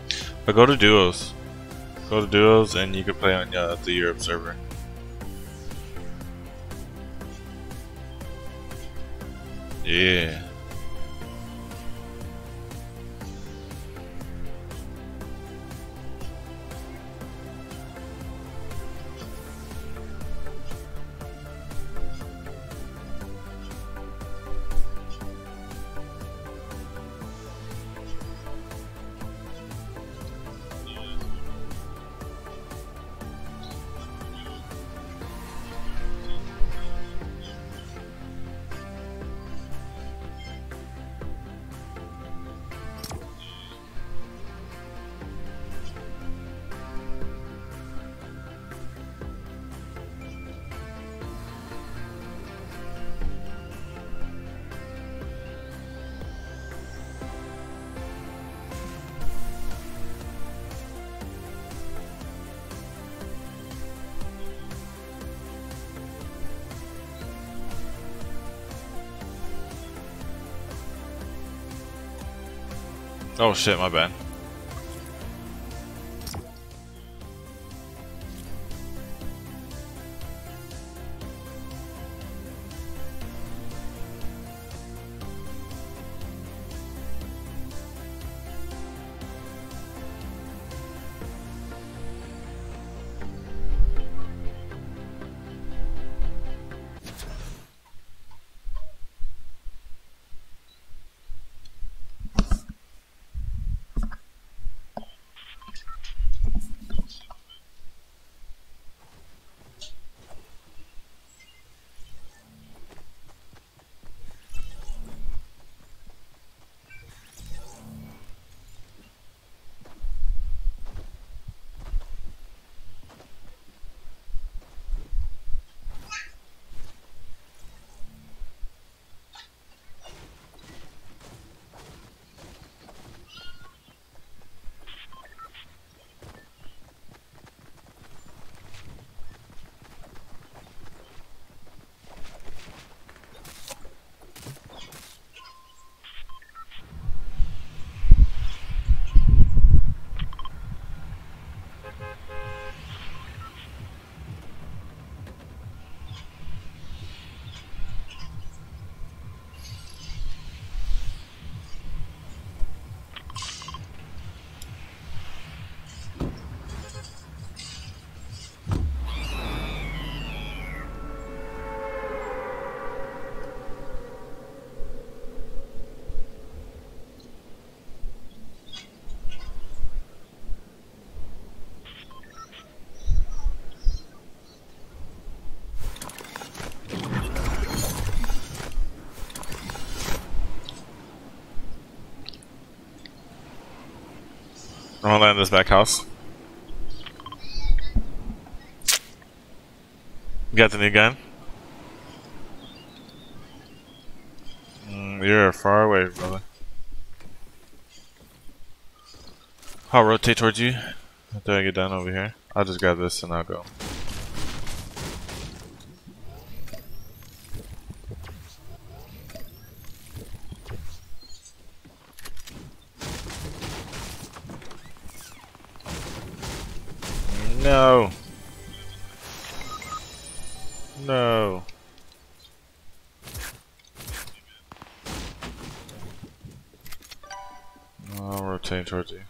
But go to duos. Go to duos and you can play on the Europe server. Yeah. Oh shit, my bad. I'm gonna land this back house. You got the new gun? You're far away, brother. I'll rotate towards you after I get done over here. I'll just grab this and I'll go. No. No. I'll rotate towards you.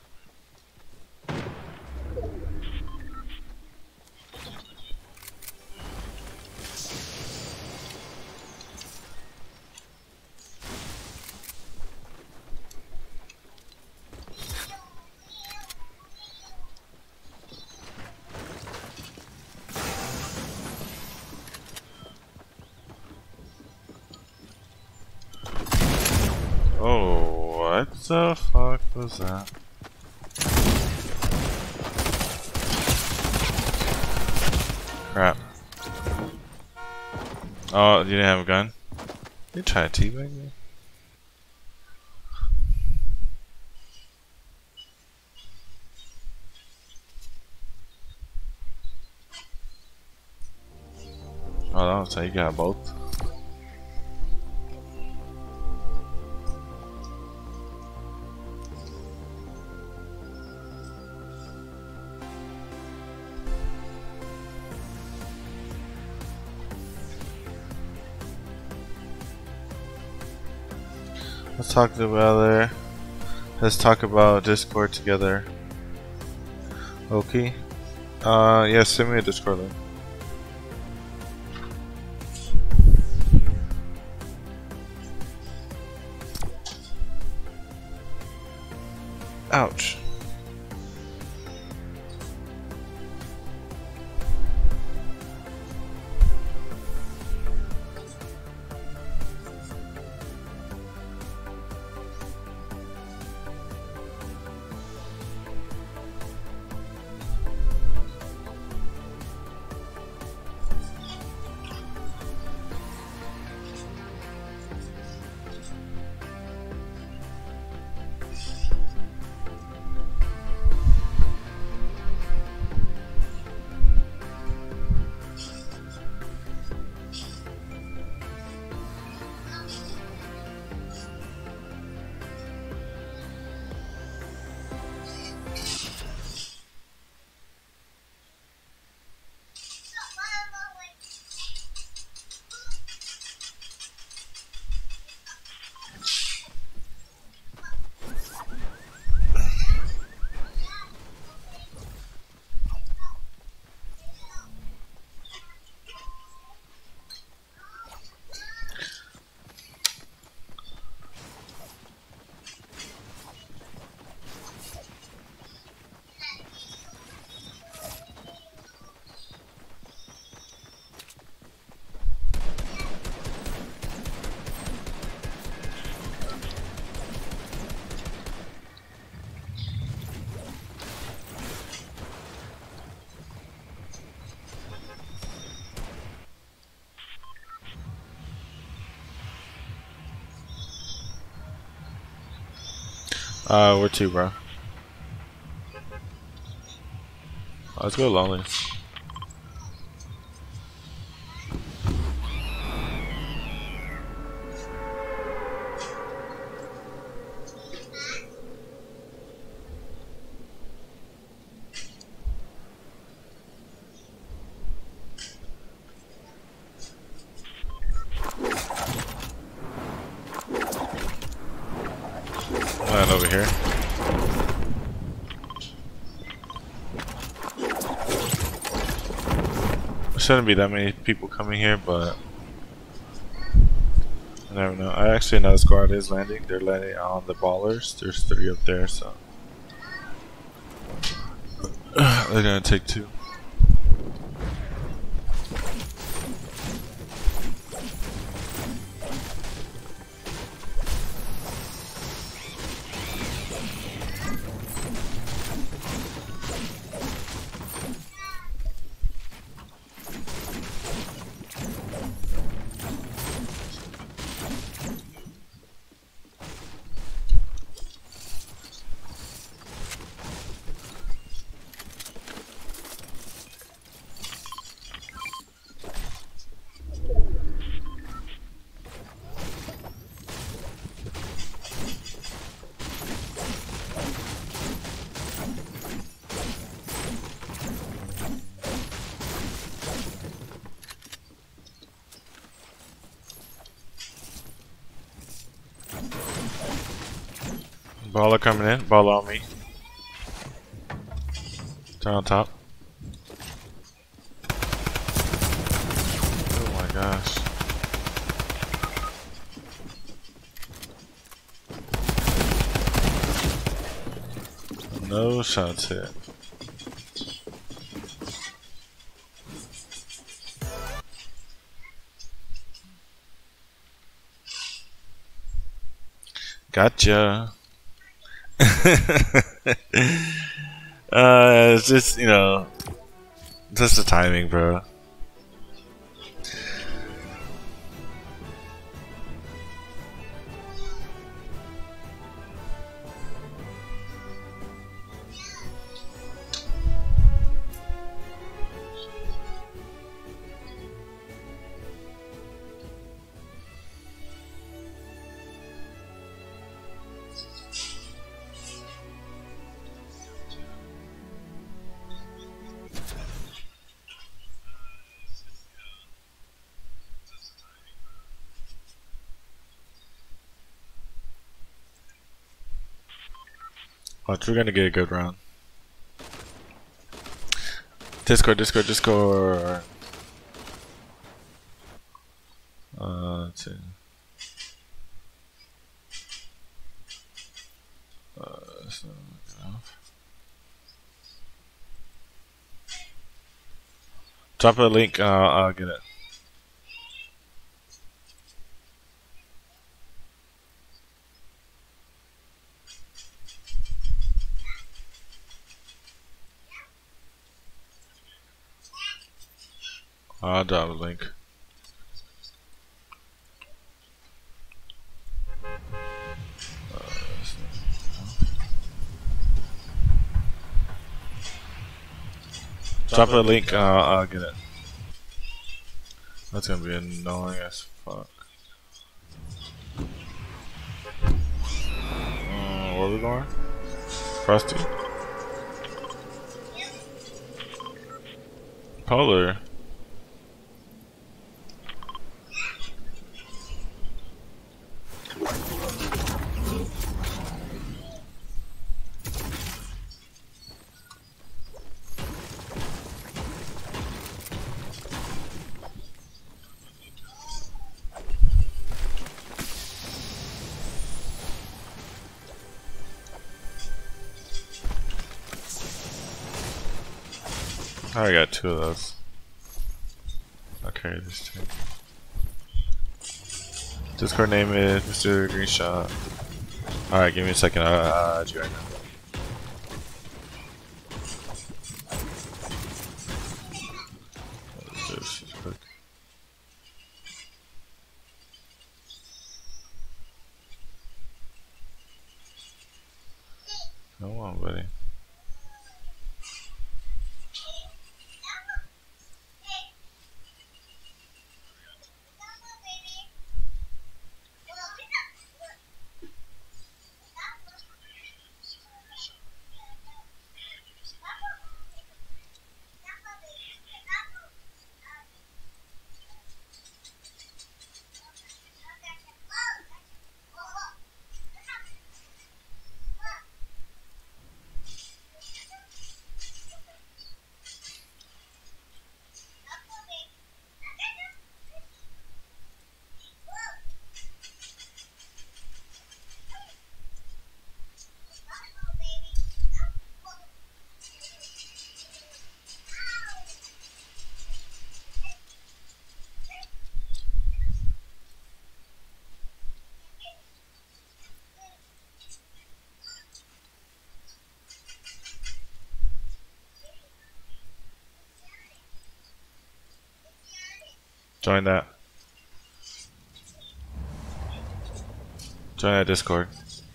Oh, what the fuck was that? Crap. Oh, you didn't have a gun? You trying to teabag me? Oh, no, so you got both. Let's talk about there. Let's talk about Discord together. Okay. Yeah, send me a Discord link. Ouch. Where to, bro? Let's go lonely. Land over here. There shouldn't be that many people coming here, but I never know. I actually know the squad is landing. They're landing on the ballers. There's 3 up there, so they're gonna take 2. Baller coming in. Baller on me. Turn on top. Oh my gosh. No shots hit. Gotcha. It's just, you know, just the timing, bro. Watch, we're gonna get a good round. Discord. Let's see. So, drop a link, I'll get it. I'll drop a link. Drop a link, I'll get it. That's gonna be annoying as fuck. Where are we going? Frosty? Polar? I got 2 of those. I'll carry this too. Discord name is Mr. Greenshot. Alright, give me a second. I'll add you right now. Just quick. Come on, buddy. Join that. Join that Discord.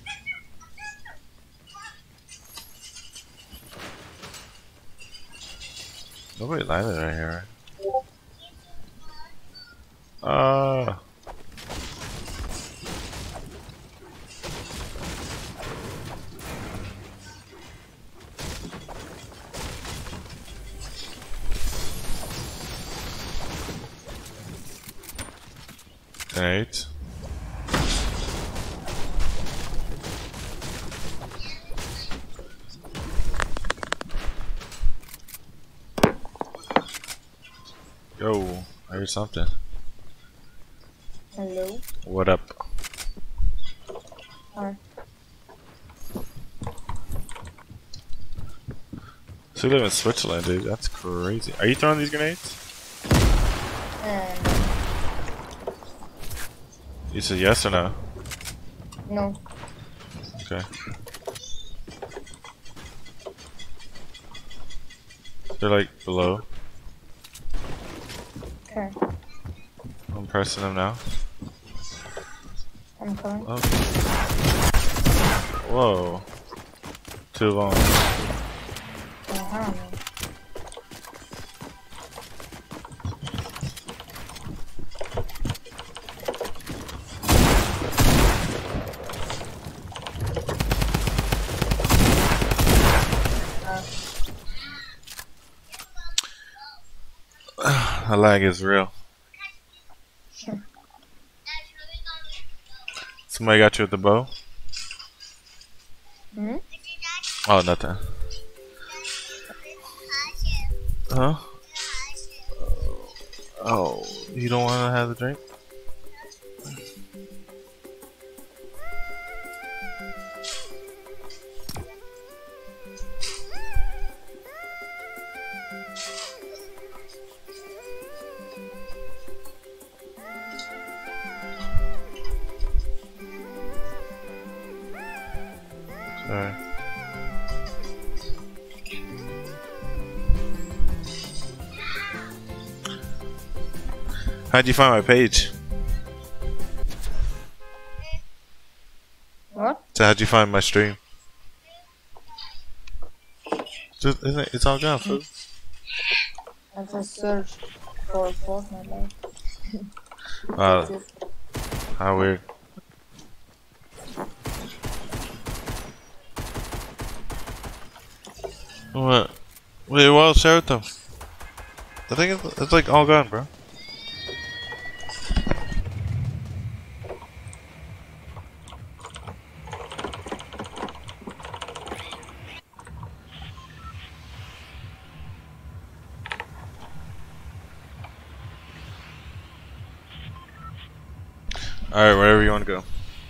Nobody landed right here. Right. Yo, I heard something. Hello. What up? Hi. So you live in Switzerland, dude. That's crazy. Are you throwing these grenades? You said yes or no? No. Okay. They're like below. Okay. I'm pressing them now. I'm coming. Okay. Whoa. Too long. The lag is real. Somebody got you with the bow? Hmm? Oh, nothing. Huh? Oh, you don't want to have the drink? Sorry. How'd you find my page? What? So how'd you find my stream? Just, isn't it, it's all gone, fool. I just searched for Fortnite. Wow, how weird. What? Wait, well, share it though. I think it's like all gone, bro. Alright, wherever you want to go.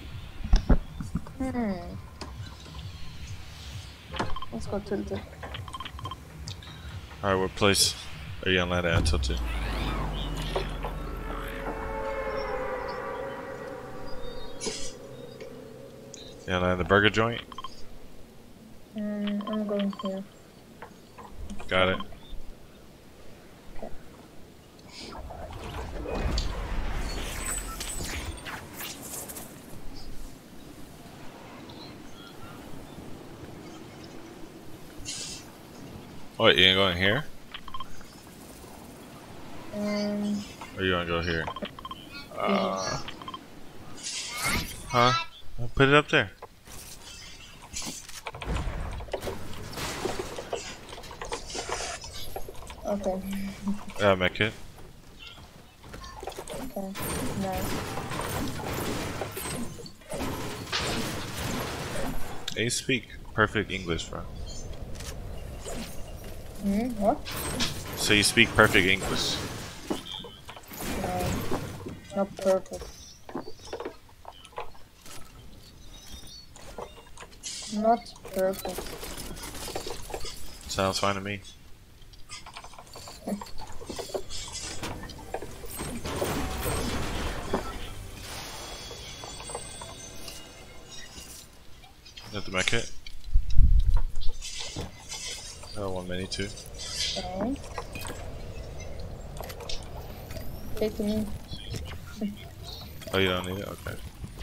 Let's go to the. Alright, what place are you gonna let it until 2? You gonna land the burger joint? I'm going here. Got it. What, you ain't going here? Or you wanna go here? Huh? I'll put it up there. Okay. Yeah, make it. Okay. Nice. You speak perfect English, bro. What? So you speak perfect English. No. Not perfect. Not perfect. Sounds fine to me. Got the mech kit. Oh, 1 mini too. Okay. Take me. Oh, you don't need it? Okay.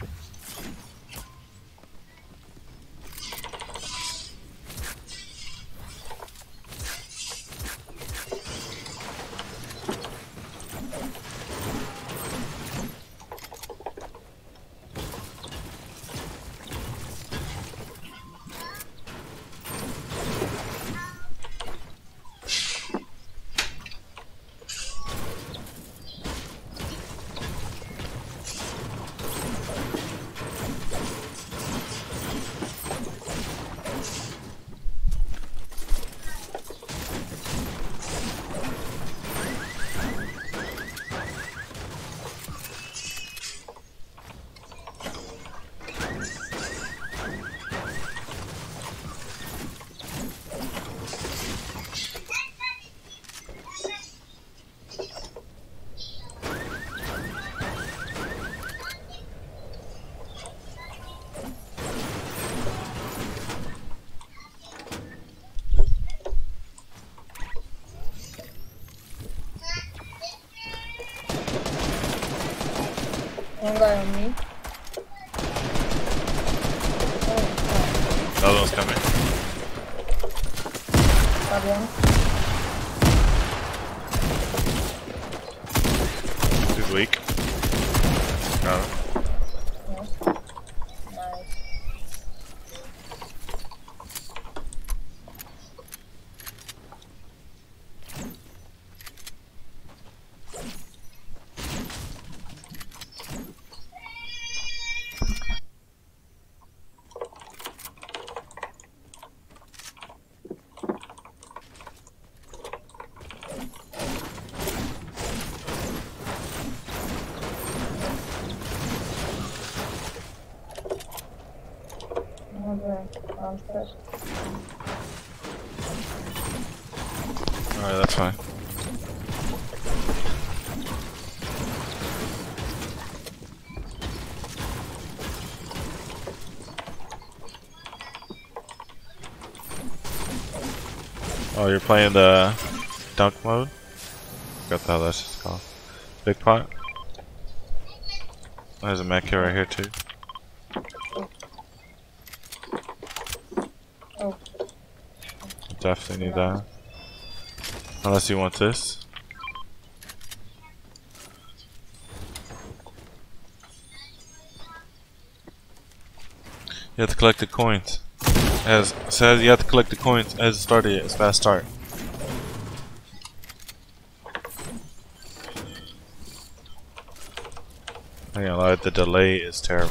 One guy on me. The other one's coming. Got one. He's weak. Got him. Nice. launchpad. Alright, that's fine. Oh, you're playing the dunk mode? Forgot how that's just called. Big pot? There's a mech kit right here too. Oh. Definitely need that. Unless you want this. You have to collect the coins. It says you have to collect the coins as it started yet. It's fast start. I ain't gonna lie, the delay is terrible.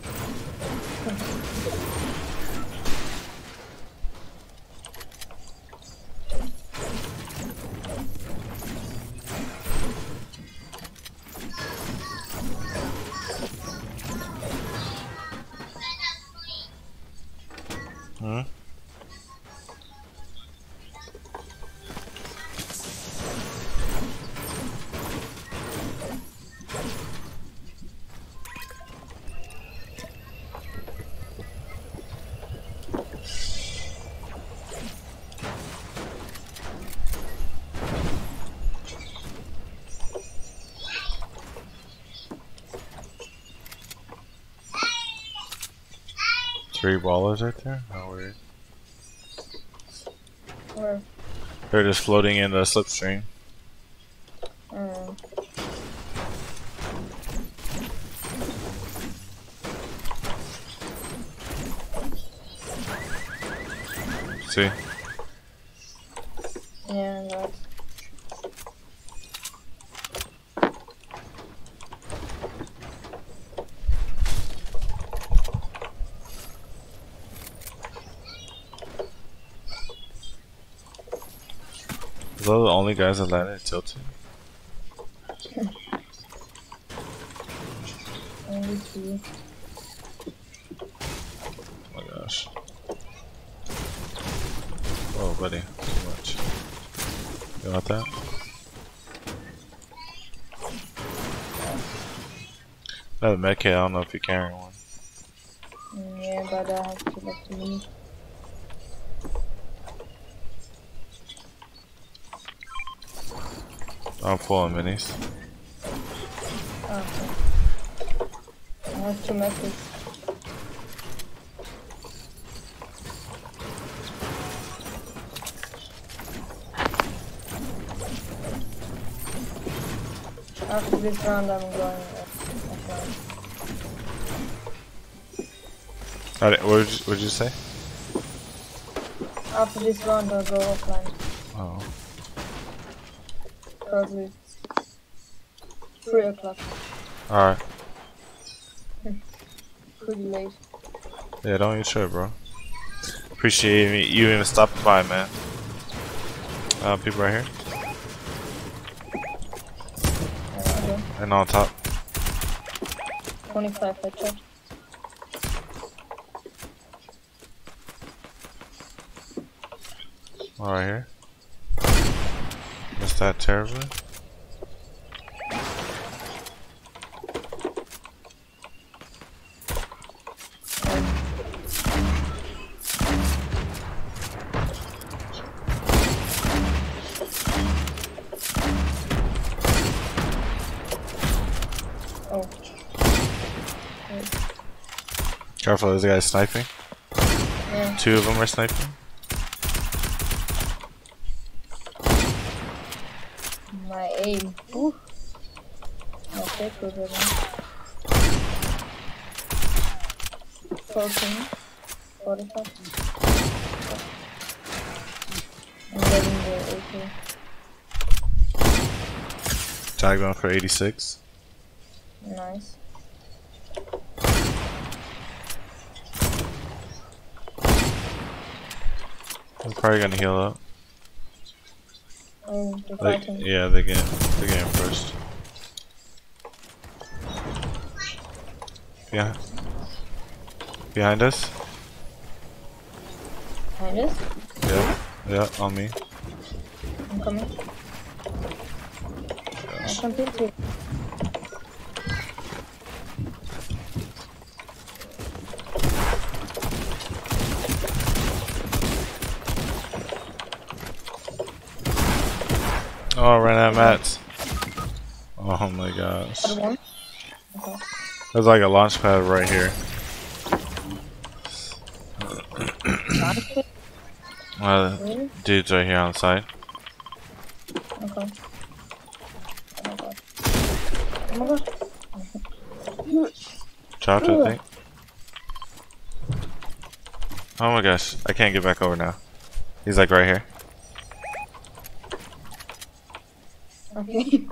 Hmm? Three ballers right there? How weird. Where? They're just floating in the slipstream. See? Yeah, that's... Are those the only guys that landed tilted? Only two. Oh my gosh. Oh, buddy. Too much. You want that? I have a med kit. I don't know if you're carrying one. Yeah, but I have to let you leave. I'm full on minis. Okay. I have to make it. After this round, I'm going offline. What did you say? After this round, I'll go offline. Oh. Because it's 3 o'clock. Alright. Pretty late. Yeah, don't you trip, bro. Appreciate you even stopping by, man. People right here. Okay. And on top. 25 headshot. All right here. Missed that terribly. Oh. Careful, there's a guy sniping. Yeah. 2 of them are sniping. My aim. Ooh. My take was it. 14. 45. I'm getting the AK. Tagged on for 86. Nice. I'm probably gonna heal up. Oh, they're fighting. Yeah, they're getting first. Yeah. Behind us. Behind us? Yeah, yeah, on me. I'm coming. I can pin too. Oh, I ran out of mats. Oh my gosh. Other one? Okay. There's like a launch pad right here. Really? Dude's right here on the side. Okay. Oh my god. Oh my god. Chopped, I think. Oh my gosh, I can't get back over now. He's like right here. Okay.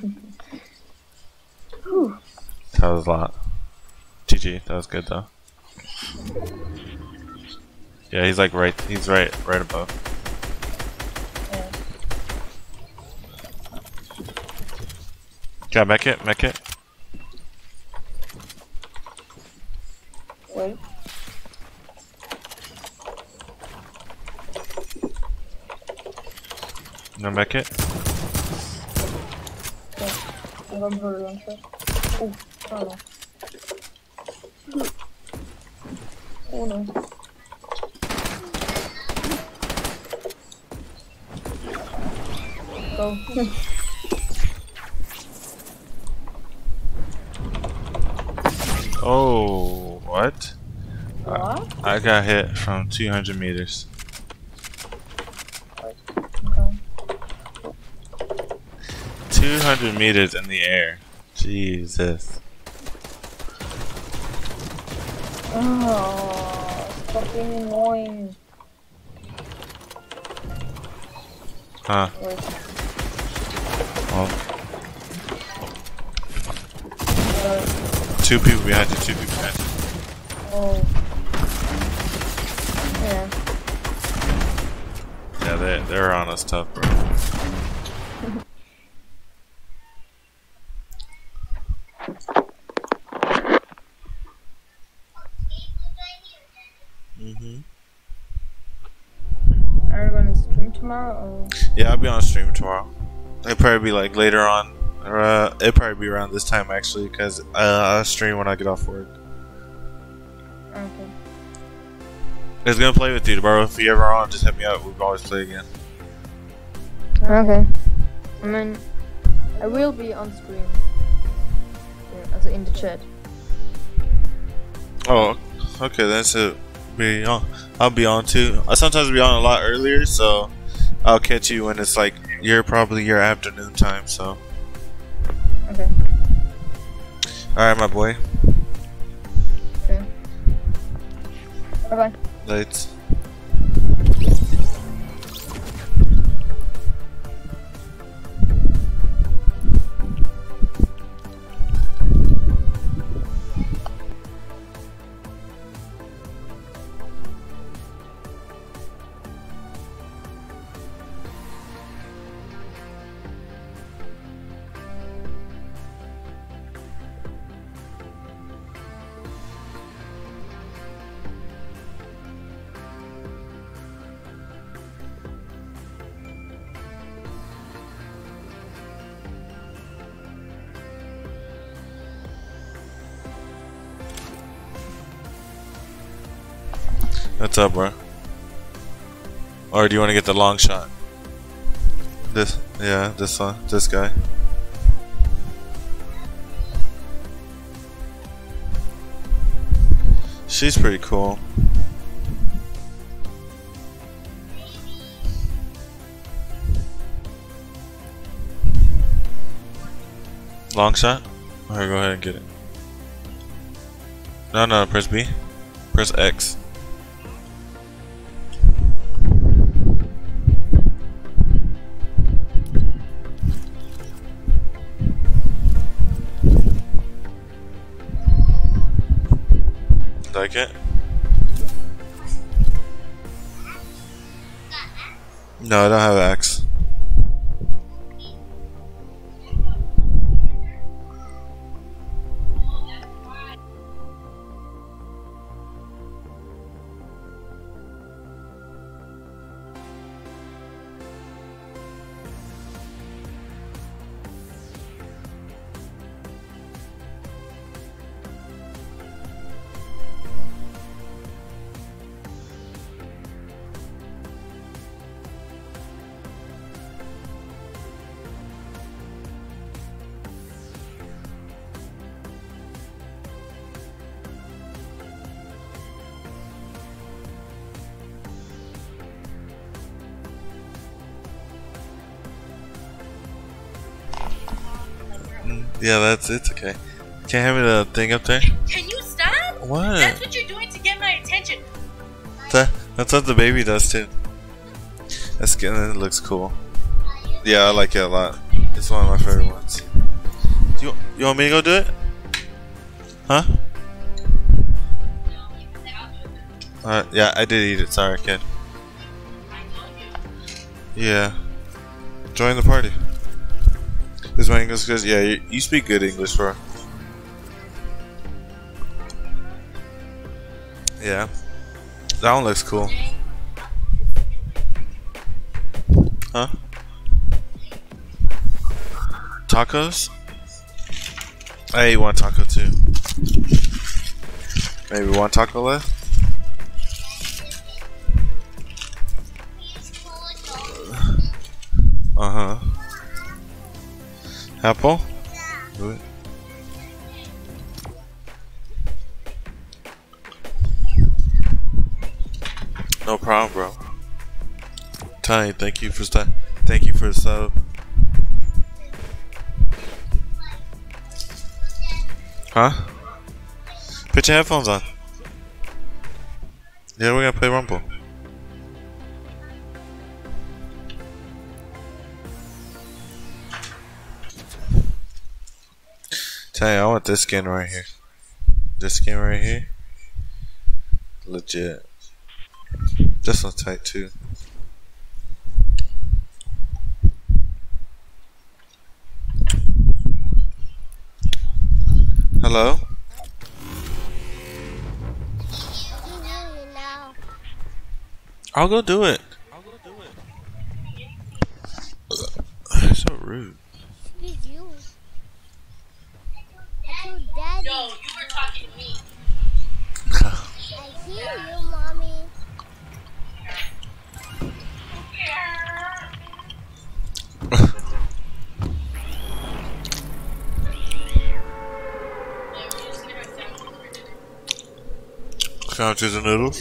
Whew. That was a lot. GG, that was good though. Yeah, he's like right above. Yeah. Yeah, mech it. Wait. No mech it. Okay. I'm going for the launcher. Oh, oh no. Oh no. Go. Oh, what? What? I got hit from 200 meters. Okay. 200 meters in the air. Jesus. Oh, stop being annoying. Huh. Wait. Well. Two people behind you, Oh. Yeah. Yeah, they're on us tough, bro. Are you gonna stream tomorrow or? Yeah, I'll be on stream tomorrow. It'll probably be like later on. Or, it'll probably be around this time actually, because I'll stream when I get off work. Okay. It's gonna play with you, bro. If you ever on, just hit me up. We can always play again. Okay. I mean, I will be on stream. Yeah, also in the chat. Oh, okay. That's it. Be on. I'll be on too. I sometimes be on a lot earlier, so I'll catch you when it's like probably your afternoon time. So. Okay. Alright, my boy. Okay. Bye bye. Late. What's up, bro? Or do you want to get the long shot? This one, this guy. She's pretty cool. Long shot? Alright, go ahead and get it. No, press B. Press X. Like it? No, I don't have X. Yeah, it's okay. Can't have me the thing up there? Can you stop? What? That's what you're doing to get my attention. That's what the baby does too. That skin it looks cool. Yeah, I like it a lot. It's one of my favorite ones. You want me to go do it? Huh? Yeah, I did eat it. Sorry, kid. Yeah. Join the party. Is my English good? Yeah, you speak good English, bro. Yeah. That one looks cool. Huh? Tacos? I ate one taco too. Maybe one taco left? Uh-huh. Apple? Do it. No problem, bro. Tiny, thank you for the sub. Huh? Put your headphones on. Yeah, we're gonna play Rumble. Tiny, I want this skin right here. This skin right here. Legit. This one's tight too. Hello? I'll go do it. So rude. Did you? I told Daddy. No, you were talking to me. I hear you, Mommy. Couches and noodles?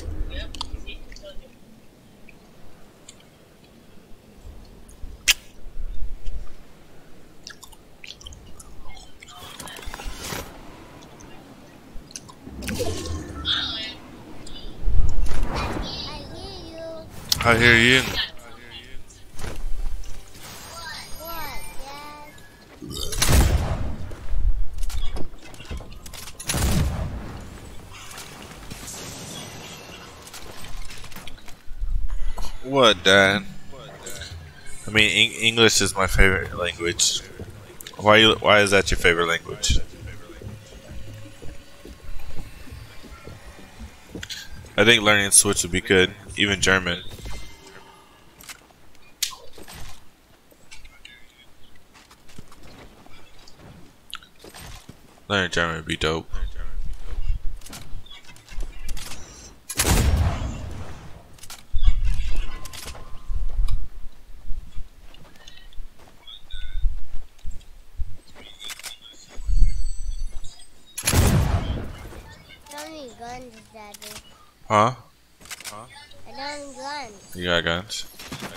I hear you. What, Dad? What, Dad? I mean, English is my favorite language. Why is that your favorite language? I think learning Switch would be good, even German. Learning German would be dope. How many guns, Daddy? Huh? I don't have guns. You got guns?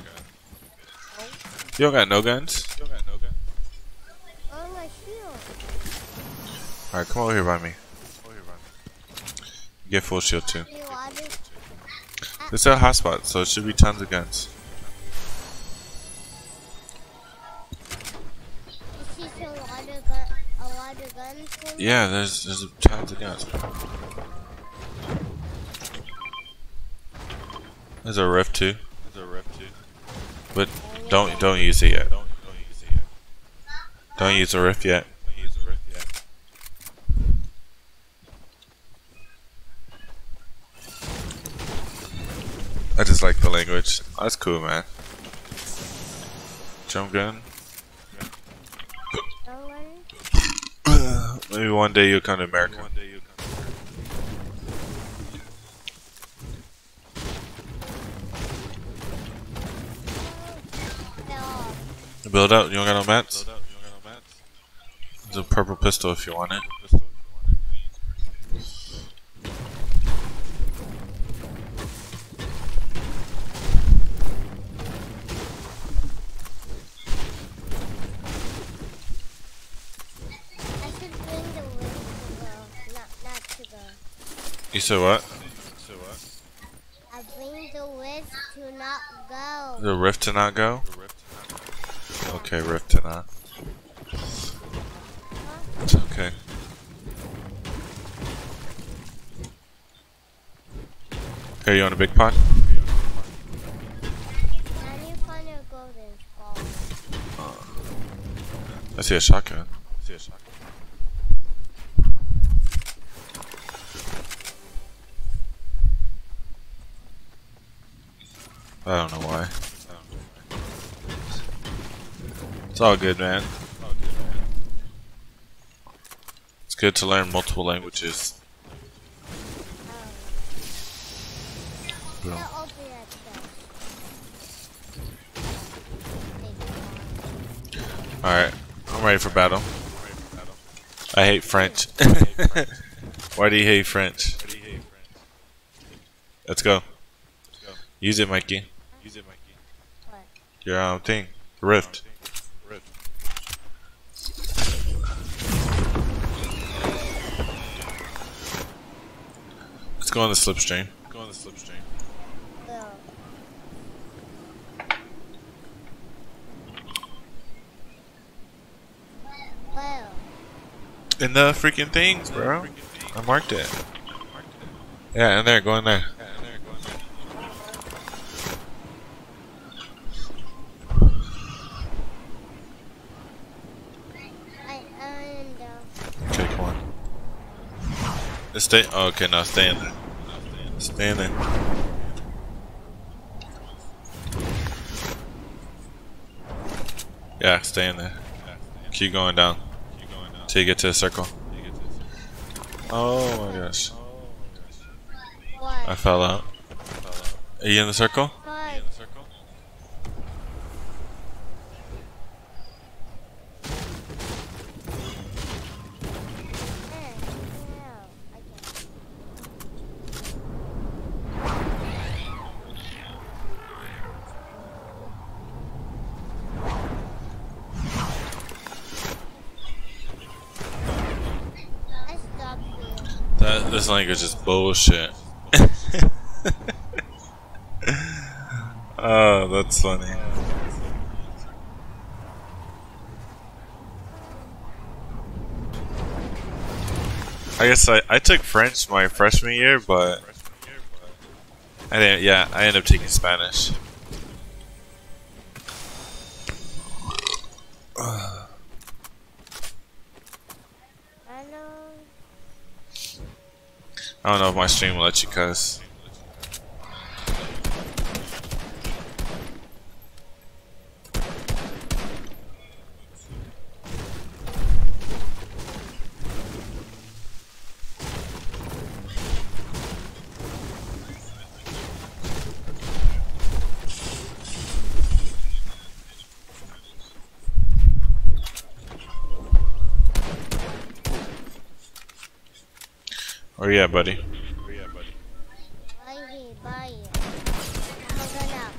You don't got no guns? Oh, my shield. Alright, come over here by me. Get full shield too. You want it? This is a hotspot, so it should be tons of guns. You see a lot of guns for me? Yeah, there's tons of guns. There's a rift too. But don't use it yet. Don't use the rift yet. I just like the language. That's cool, man. Jump gun. Maybe one day you'll come to America. Build out. You don't got no mats? There's a purple pistol if you want it. You said what? I bring the rift to not go. The rift to not go? Okay, rift to not. It's okay. Here, you want a big pot? I need to find a golden skull. I see a shotgun. I don't know why. It's all good, man. It's good to learn multiple languages. Boom. I'll open that stuff. Alright, I'm ready for battle. I hate French. Why do you hate French? Let's go. Use it, Mikey. What? Your thing. Rift. Let's go on the slipstream. Well, well, In the freaking things, bro. I marked it. Yeah, in there. Go in there. I earned Okay, come on. Stay. Oh, okay, no, stay in there. Stay in there. Yeah, stay in there. Keep going down. Till you get to the circle. Oh my gosh. I what? fell out. Are you in the circle? What? This language is bullshit. Oh, that's funny. I guess I took French my freshman year, but I didn't. Yeah, I ended up taking Spanish. I don't know if my stream will let you cuss. Where you at, buddy? Bye. I'm gonna.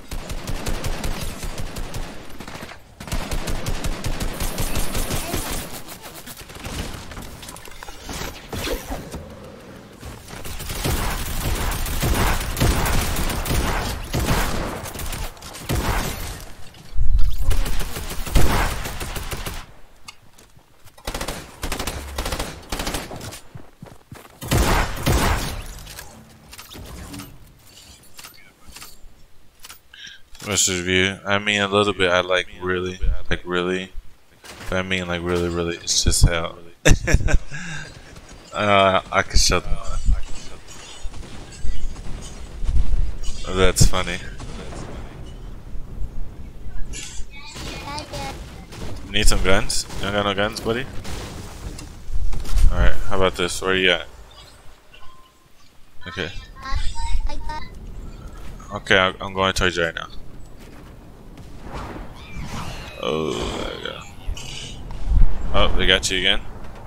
What's the review? I mean, a little bit. I like really. But I mean, like really. It's just how. I could shut them off. That's funny. Need some guns? You don't got no guns, buddy? Alright, how about this? Where you at? Okay. Okay, I'm going towards you right now. Oh, there we go. Oh, they got you again?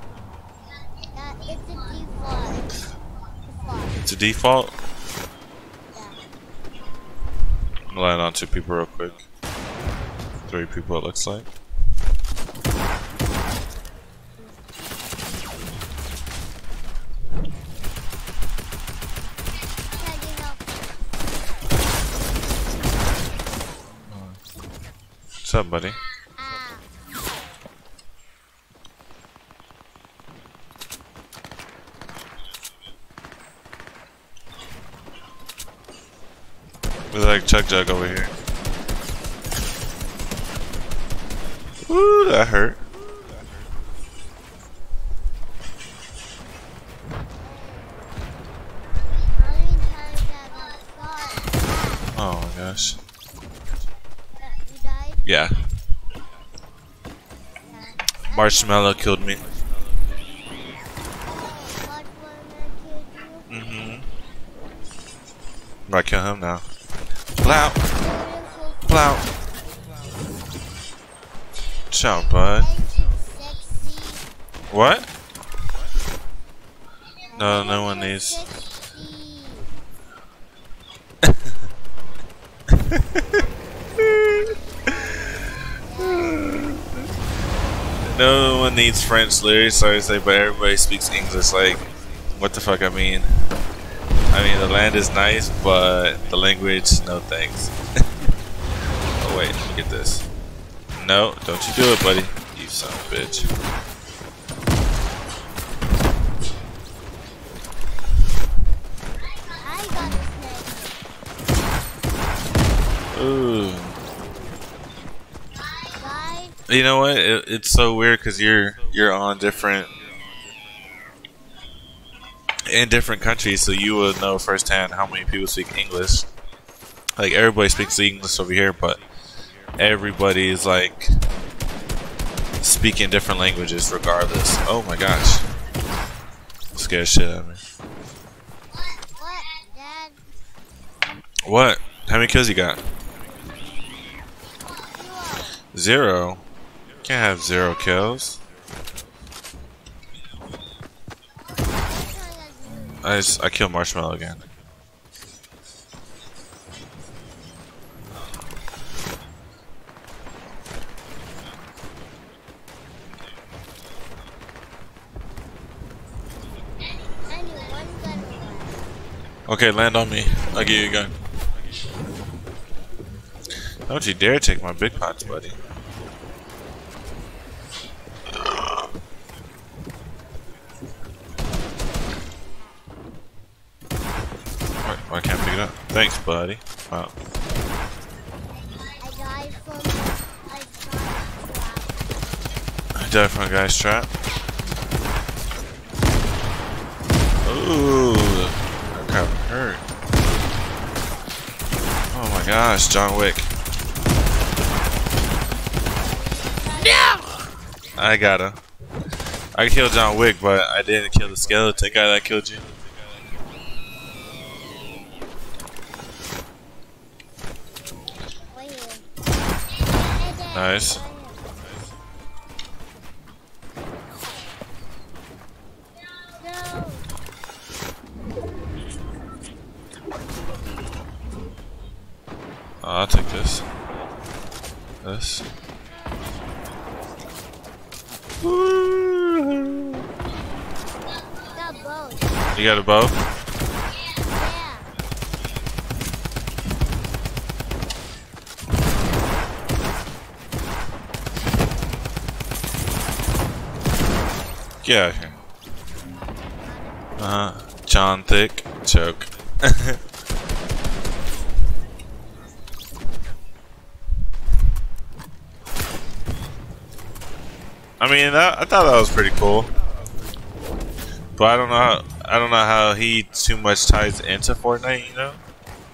It's a default. It's a default? Yeah. I'm gonna land on 2 people real quick. 3 people it looks like. What's up, buddy? Ah. There's like Chuck Jug over here. Woo, that hurt. Oh my gosh. You died? Yeah. Marshmallow killed me. Mm-hmm. I'm gonna kill him now. Plow! Plow! Ciao, bud. What? No, no one needs. No one needs French lyrics, sorry to say, but everybody speaks English. Like, what the fuck I mean? I mean, the land is nice, but the language, no thanks. Oh wait, let me get this. No, don't you do it, buddy. You son of a bitch. Ooh. You know what? It's so weird because you're on different in different countries, so you would know firsthand how many people speak English. Like everybody speaks English over here, but everybody is like speaking different languages regardless. Oh my gosh, scared shit out of me. What, Dad? What? How many kills you got? 0. Can't have 0 kills. I killed Marshmallow again. Okay, land on me. I'll give you a gun. Don't you dare take my big pots, buddy. Why can't I pick it up? Thanks, buddy. Wow. I died from a guy's trap. Ooh, that kind of hurt. Oh my gosh, John Wick. No! I got him. I killed John Wick, but I didn't kill the skeleton guy that killed you. Nice. Oh, I'll take this. This. Woo. You got a bow? Get out of here. John Thick. Choke. I mean, I thought that was pretty cool, but I don't know how he too much ties into Fortnite, you know?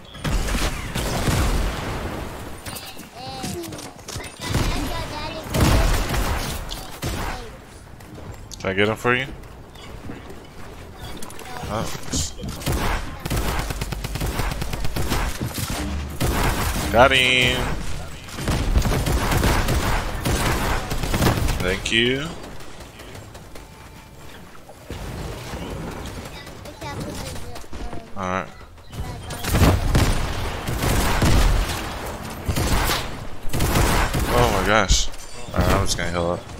Can I get him for you? Oh. Got him. Thank you. Alright. Oh my gosh. Alright, I'm just gonna heal up.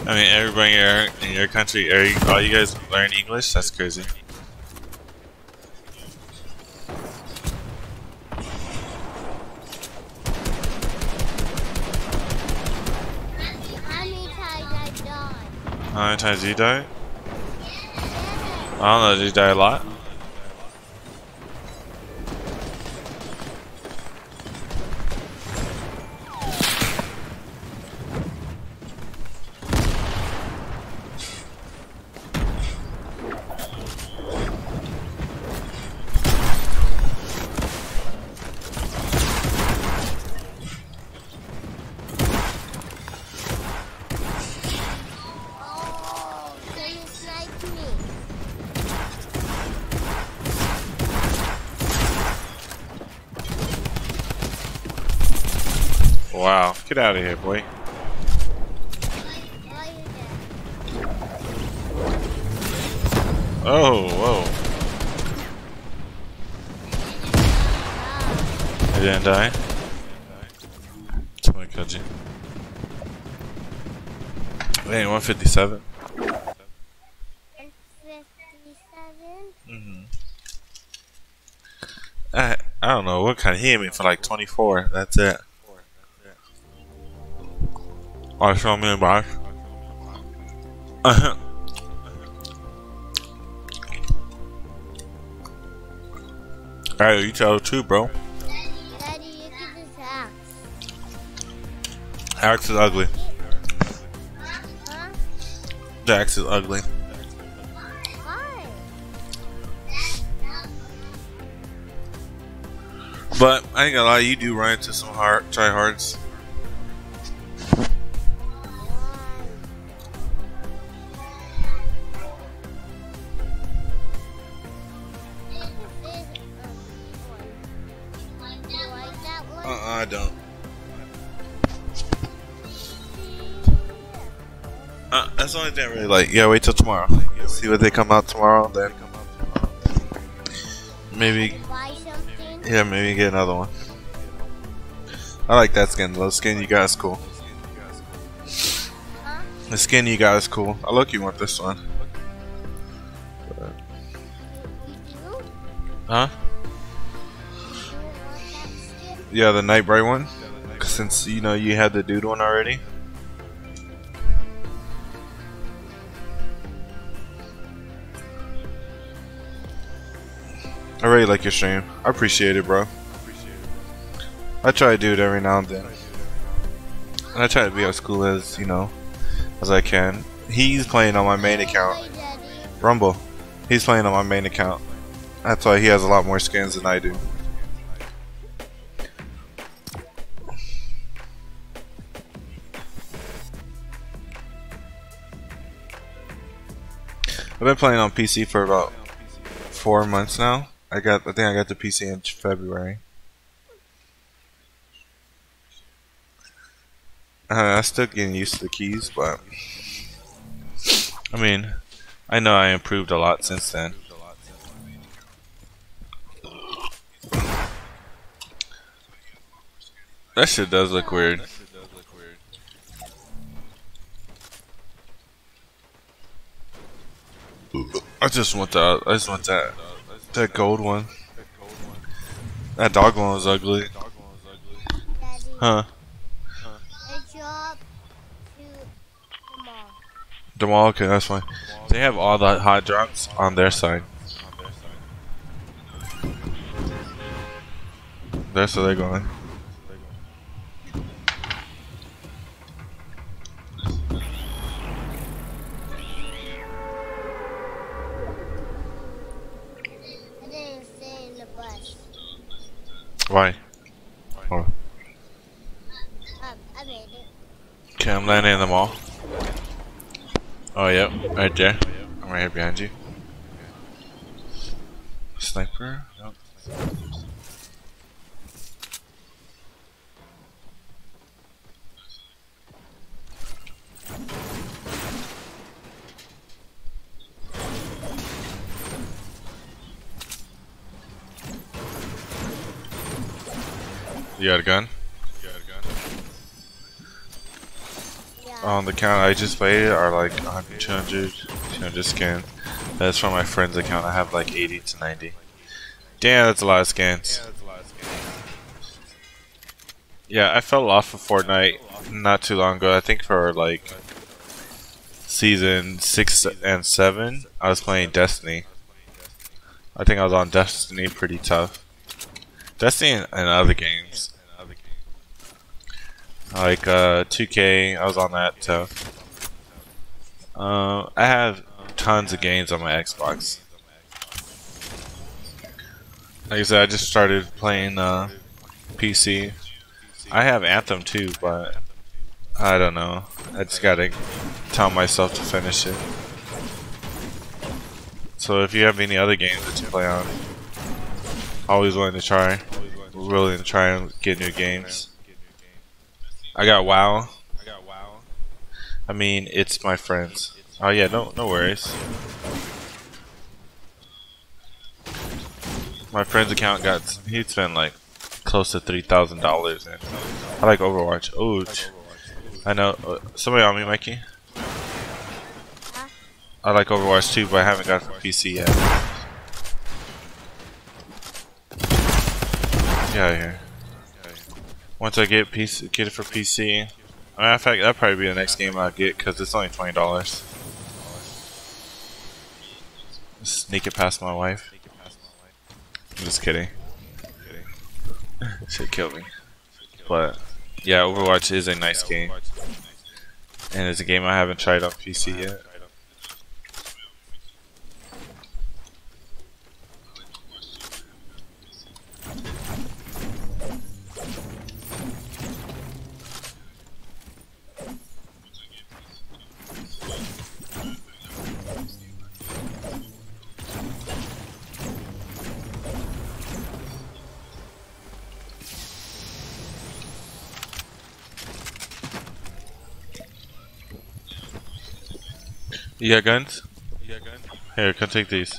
I mean, everybody in your country, all you guys learn English? That's crazy. How many times I died? How many times you died? I don't know, did you die a lot? Oh, can you snipe me? Wow, get out of here, boy. Why is that? Oh, whoa. You didn't die? Someone killed you. Dang, 157. 157? I don't know what kind. He hit me for like 24. That's it. Oh, show me a box. Alright, you tell too, bro. Daddy, you get this axe. Axe is ugly. Huh? The axe is ugly. Why? But I ain't gonna lie, you do run into some tryhards. I don't. That's the only thing I really like. Yeah, wait till tomorrow. See what they come out tomorrow, then maybe. Buy something? Yeah, maybe get another one. I like that skin. The skin you got is cool. Huh? The skin you got is cool. I look, you want this one. You do? Huh? You want that skin? Yeah, the night bright one. Since you know you had the dude one already. I really like your stream. I appreciate it, bro. I try to do it every now and then. And I try to be as cool as, you know, as I can. He's playing on my main account. Hi, Daddy. Rumble. He's playing on my main account. That's why he has a lot more skins than I do. I've been playing on PC for about 4 months now. I think I got the PC in February. I'm still getting used to the keys, but I mean, I know I improved a lot since then. That shit does look weird. I just want that gold one. That dog one was ugly. Daddy. Huh? It's up to the mall. The mall, okay, that's fine. They have all the hot drops on their side. That's where they're going. I didn't stay in the bus. Why? Hold on. I made it. Okay, I'm landing in the mall. Oh, yep, right there. I'm right here behind you. Sniper? Nope. You got a gun? Yeah. on the account I just played are like 100, 200 skins. That's from my friend's account. I have like 80 to 90. Damn, that's a lot of skins. Yeah, I fell off of Fortnite not too long ago. I think for like season 6 and 7, I was playing Destiny. I think I was on Destiny pretty tough. Destiny and other games. Like 2K, I was on that too. I have tons of games on my Xbox. Like I said, I just started playing PC. I have Anthem too, but I don't know. I just gotta tell myself to finish it. So if you have any other games that you play on, always willing to try. Willing to try and get new games. I got WoW. I mean, it's my friends. Oh yeah, no worries. My friend's account he spent like close to $3,000 and I like Overwatch. Oh, I know. Somebody on me, Mikey. I like Overwatch too, but I haven't got it for PC yet. Get out of here. Once I get it for PC. Matter of fact, that'll probably be the next game I'll get because it's only $20. Sneak it past my wife. I'm just kidding. Should kill me. But yeah, Overwatch is a nice game, and it's a game I haven't tried on PC yet. You got guns? Here, come take these.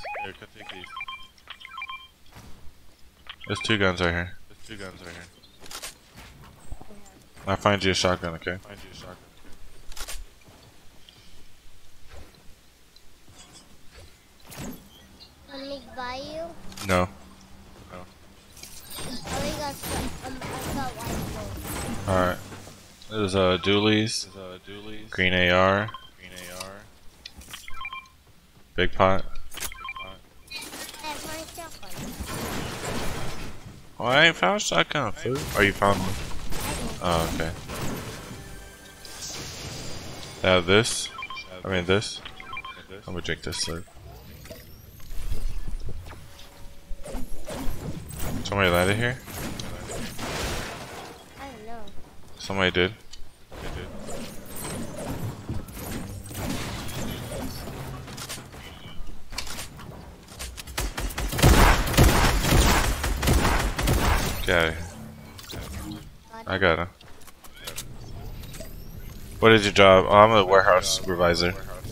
There's 2 guns right here. I'll find you a shotgun, okay? Let me buy you. No. Alright. There's dualies. Green AR. Big pot. Oh, I ain't found shotgun food. Oh, you found one? Oh, okay. I have this. I mean this. I'm gonna drink this slurp. Somebody landed here? I don't know. Somebody did. Okay. I got him. What is your job? Oh, I'm a warehouse supervisor.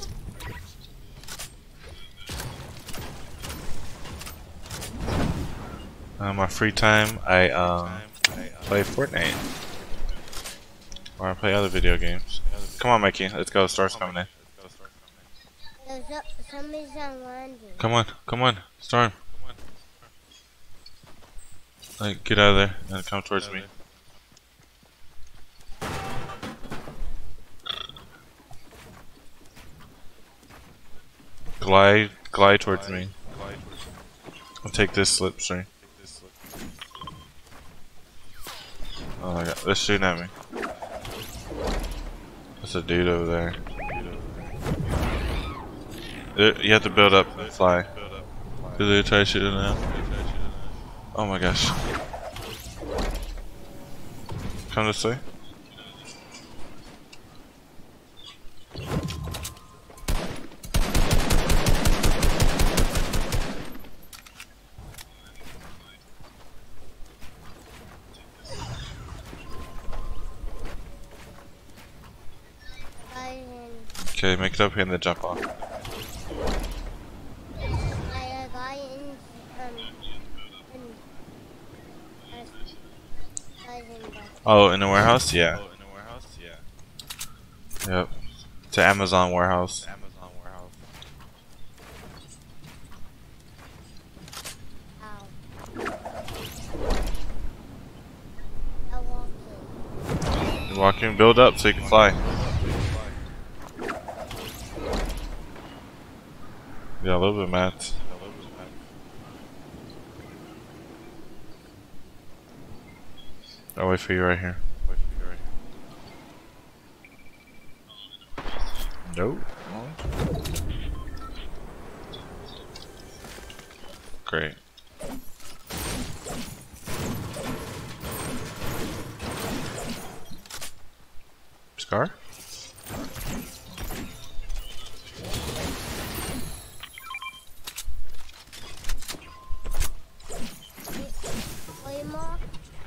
My free time, I play Fortnite. Or I play other video games. Come on, Mikey, let's go. Storm's coming in. Somebody's on landing. Come on, Storm. Like, get out of there and come towards me. Glide towards me. I'll take this slipstream. Oh my god, they're shooting at me. There's a dude over there. You have to build up and fly. Do they try shooting now? Oh my gosh. Come this way. Okay, make it up here and then jump off. Oh, in the warehouse? Yeah. Yep. To Amazon warehouse. Ow. I walk in. You walk in, build up so you can fly. Yeah, a little bit, Matt. I'll wait for you right here. Nope. Great. Scar? Claymore?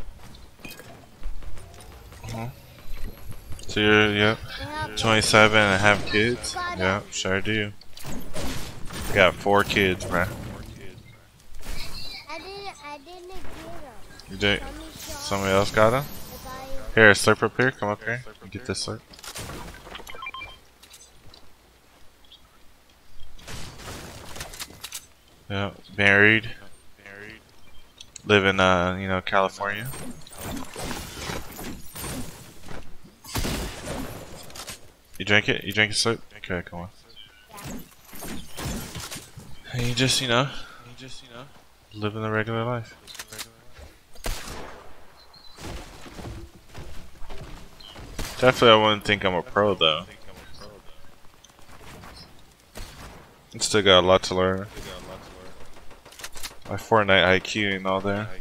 So you're, yep, I have 27 and have kids? Got it. Yep, sure do. Got 4 kids, bruh. I didn't get them. You did? Somebody shot Somebody else got them? the guy. Here, slurp up here. Come up here. Get this slurp. Yeah, married. Live in, you know, California. You drink it? You drink a slurp? Okay, come on. And you just, you know, living the regular life. Definitely, I wouldn't think I'm a pro though. I still got a lot to learn. My Fortnite IQ ain't all there.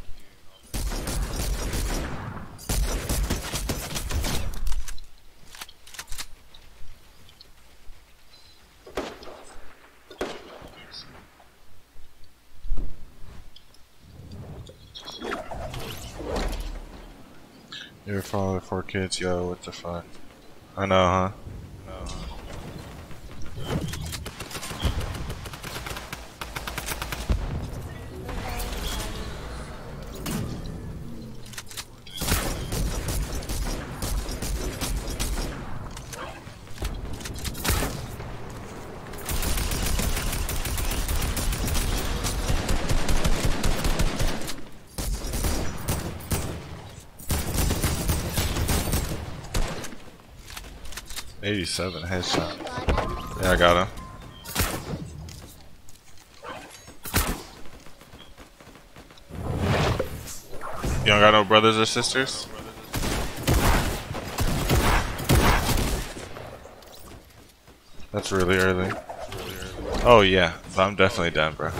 Your father, 4 kids, yo, what the fuck? I know, huh? '87 headshot. Yeah, I got him. You don't got no brothers or sisters? That's really early. Oh yeah, but I'm definitely done, bro.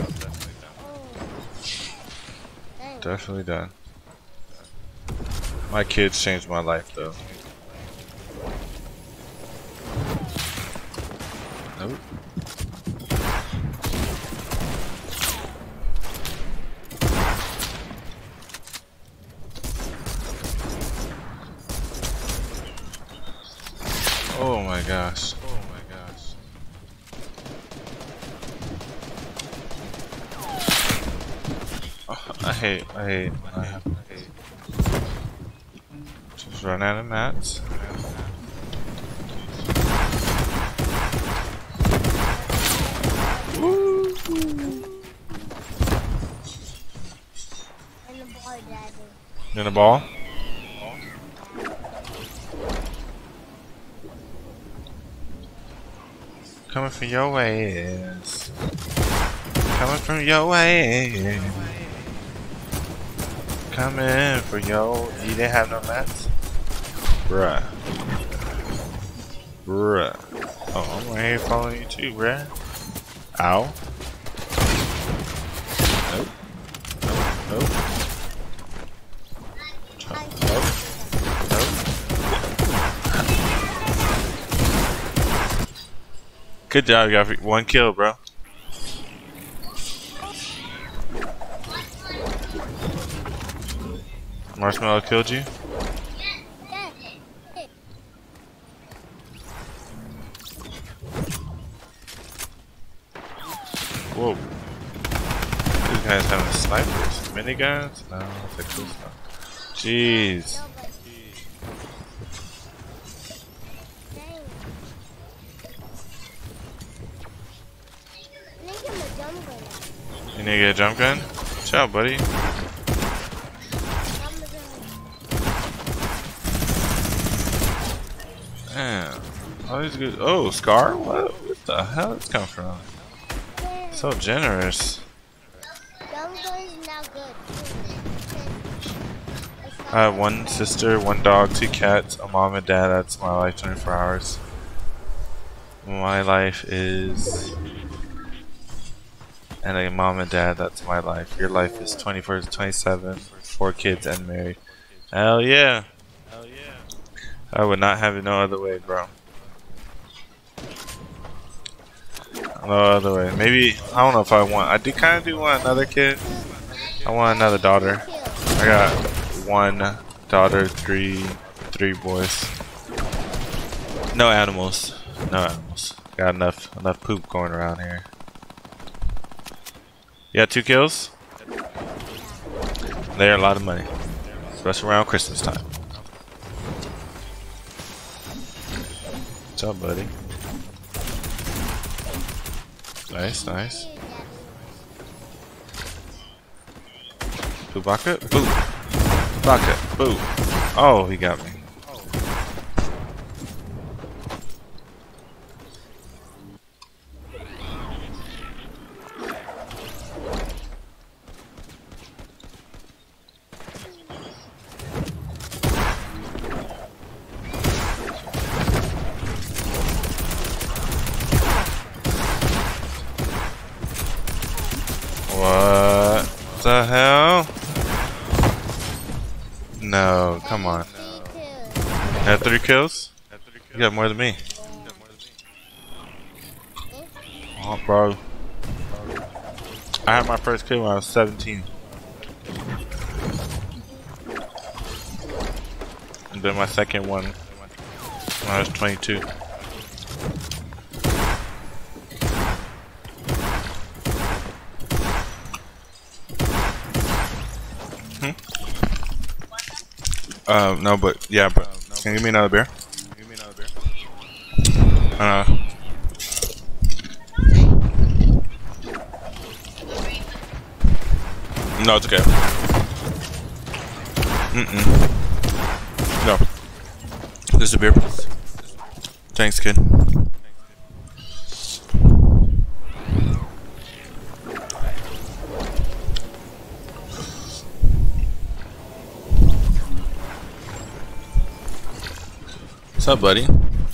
Definitely done. My kids changed my life though. Nope. Oh my gosh. Oh my gosh. Oh, I hate. Just run out of mats. In the ball? Coming from your ass. Coming from your ass. Coming for yo. You didn't have no mats? Bruh. Bruh. Oh, I'm right here following you too, bruh. Ow. Nope. Nope. Nope. Good job, you got 1 kill, bro. Marshmallow killed you? Whoa. These guys having snipers, miniguns? No, that's a cool stuff. Jeez. You need to get a jump gun? Ciao, buddy. Man, all these good. Oh, Scar? What the hell is coming from? So generous. I have one sister, one dog, 2 cats, a mom and dad. That's my life 24 hours. My life is... And a mom and dad, that's my life. Your life is 24 to 27, 4 kids and married. Hell yeah. Hell yeah. I would not have it no other way, bro. No other way. Maybe, I don't know if I want, I do kind of do want another kid. I want another daughter. I got 1 daughter, 3 boys. No animals. No animals. Got enough poop going around here. You got 2 kills? They're a lot of money. Especially around Christmas time. What's up, buddy? Nice, nice. Boo bucket? Boo! Bucket! Boo! Oh, he got me. What the hell? No, come on. You had 3 kills? You got more than me. Oh, bro. I had my first kill when I was 17. And then my second one when I was 22. No, but yeah, but can you give me another beer? No, it's okay. No. There's a beer. Thanks, kid. What's up, buddy?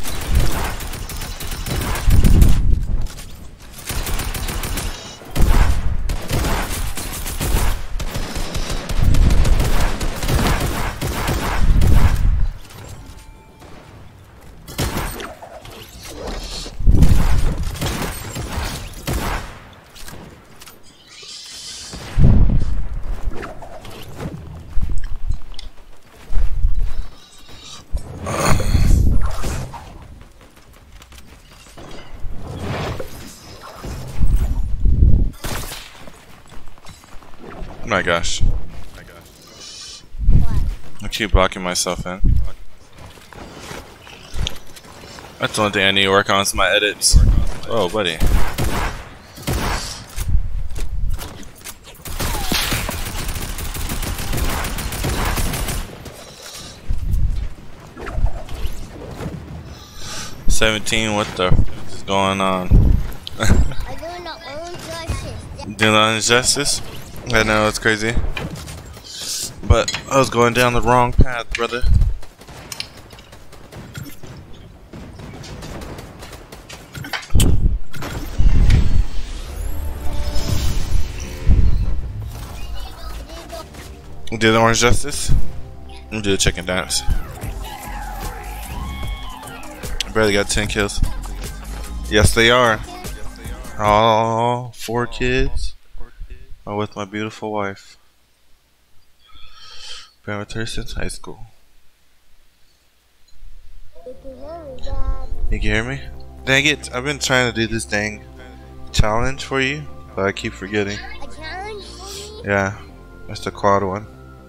Oh my gosh. I keep blocking myself in. That's the only thing I need to work on is my edits. Oh, buddy. What the f is going on? Doing the injustice? I know, it's crazy. But I was going down the wrong path, brother. We'll do the orange justice. We'll do the chicken dance. I barely got 10 kills. Yes, they are. Oh, 4 kids. I'm with my beautiful wife. Been with her since high school. You can hear me? Dang it, I've been trying to do this dang challenge for you, but I keep forgetting. A challenge for me? Yeah, that's the quad one.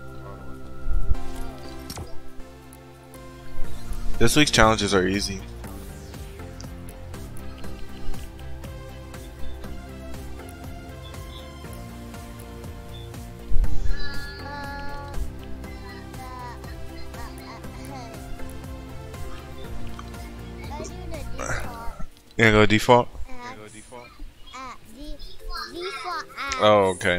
This week's challenges are easy. You gonna go default? Default apps. Oh, okay.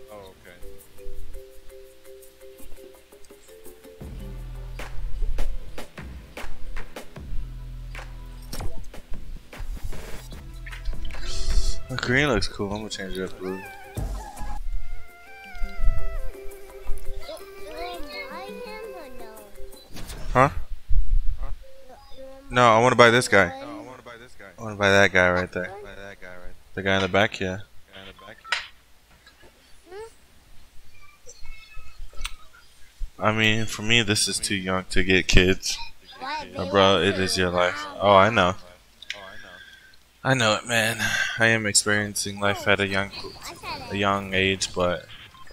The green looks cool. I'm gonna change it to blue. Huh? No, I want to buy this guy. I want to buy that guy right there. The guy in the back, yeah. I mean, for me, this is too young to get kids. But bro, it is your life. Oh, I know. I know it, man. I am experiencing life at a young age, but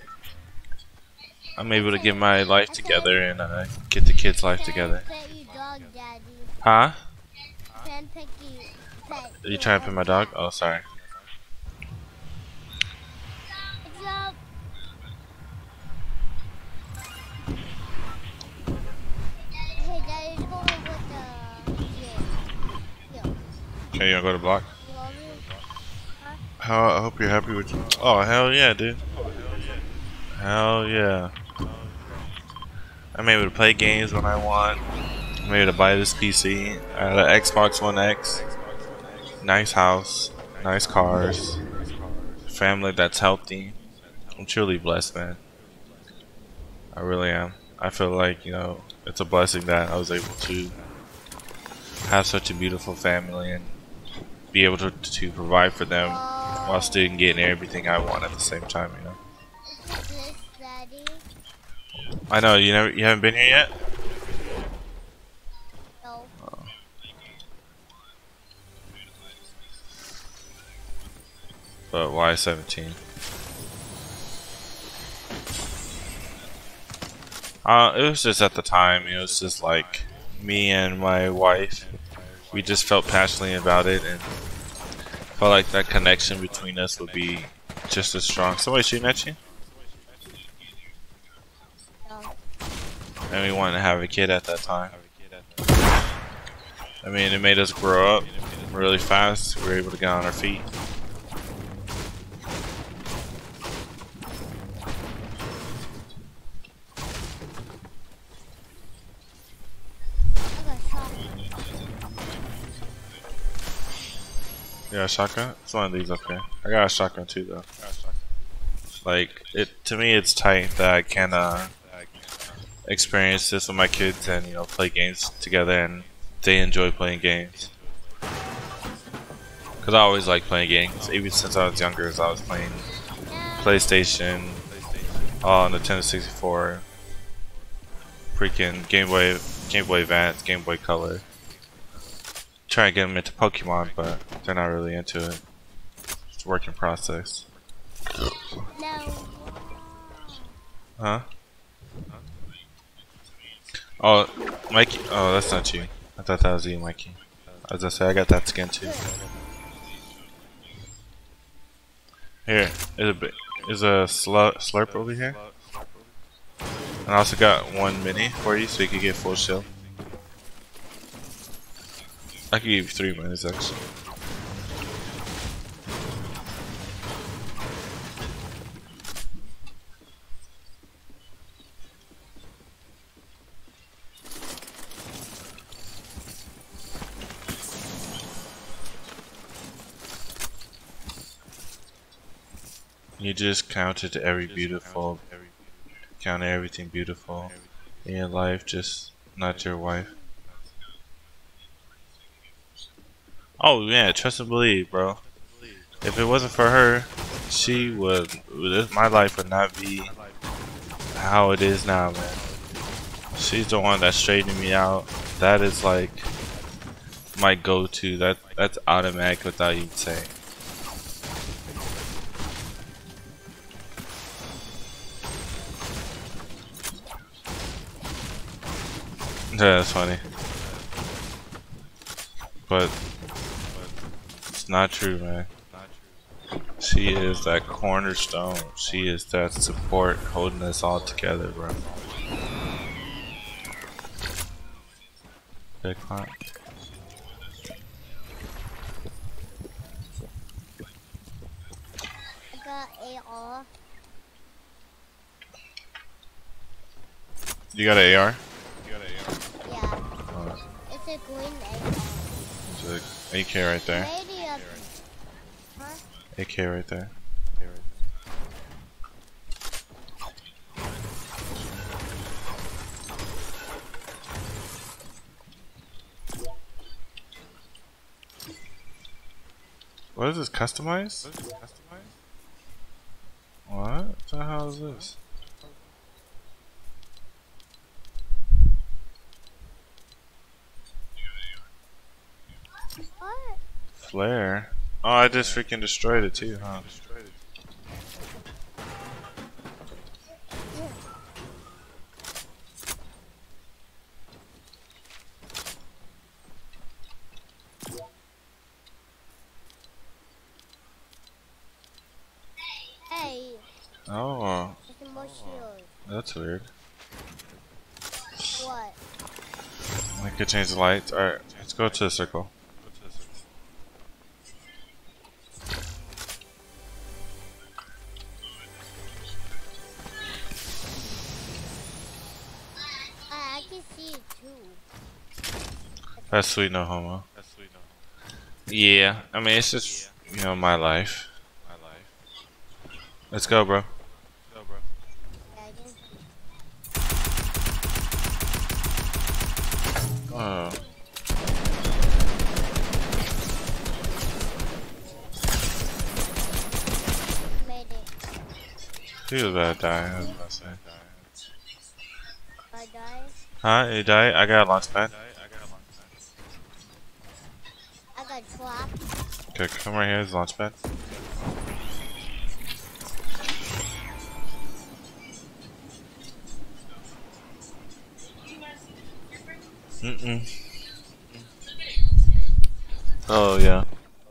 I'm able to get my life together and get the kids' life together. Huh? Are you trying to pet my dog? Oh, sorry. Okay, you wanna go to block? I hope you're happy with you. Oh, hell yeah, dude. Hell yeah. I'm able to play games when I want. I'm able to buy this PC. I have an Xbox One X. Nice house. Nice cars. Family that's healthy. I'm truly blessed, man. I really am. I feel like, you know, it's a blessing that I was able to have such a beautiful family and be able to provide for them while still getting everything I want at the same time, you know. I know you haven't been here yet. No. Oh. But why 17? It was just at the time. It was just like me and my wife. We just felt passionately about it and felt like that connection between us would be just as strong. Somebody shooting at you? And we wanted to have a kid at that time. I mean, it made us grow up really fast. We were able to get on our feet. You got a shotgun? It's one of these up here. I got a shotgun too, though. Like, to me, it's tight that I can experience this with my kids and, you know, play games together and they enjoy playing games. Cause I always like playing games. Even since I was younger, I was playing PlayStation, Nintendo 64, freaking Game Boy Advance, Game Boy Color. Trying to get them into Pokemon, but they're not really into it. It's a work in process. No. Huh? Oh, Mikey. Oh, that's not you. I thought that was you, Mikey. As I said, I got that skin too. Here, is a slurp over here. And I also got one mini for you, so you can get full shield. I could give you 3 minutes actually. You just counted everything beautiful in your life, just not your wife. Oh yeah, trust and believe, bro. If it wasn't for her, my life would not be how it is now, man. She's the one that straightened me out. That is like my go-to. That's automatic without even saying. Yeah, that's funny. But it's not true, man. She is that cornerstone. She is that support holding us all together, bro. Big clock. got AR. You got an AR? Yeah. Oh, It's a green AR. there's an AK right there. Maybe a... Huh? AK right there. What is this? Customized? What the hell is this? What? Flare? Oh, I just freaking destroyed it too, huh? Hey, Oh, it's more shield. that's weird. What? I could change the lights. Alright, let's go to the circle. I can see it too. That's sweet, no homo. Yeah, I mean, it's just, you know, my life. Let's go, bro. Yeah, I can see. Oh. Made it. He was about to die, I was about to say. I died. Huh? You died? I got a launch pad. I got trapped. Okay, come right here, there's a launch pad. Oh, yeah.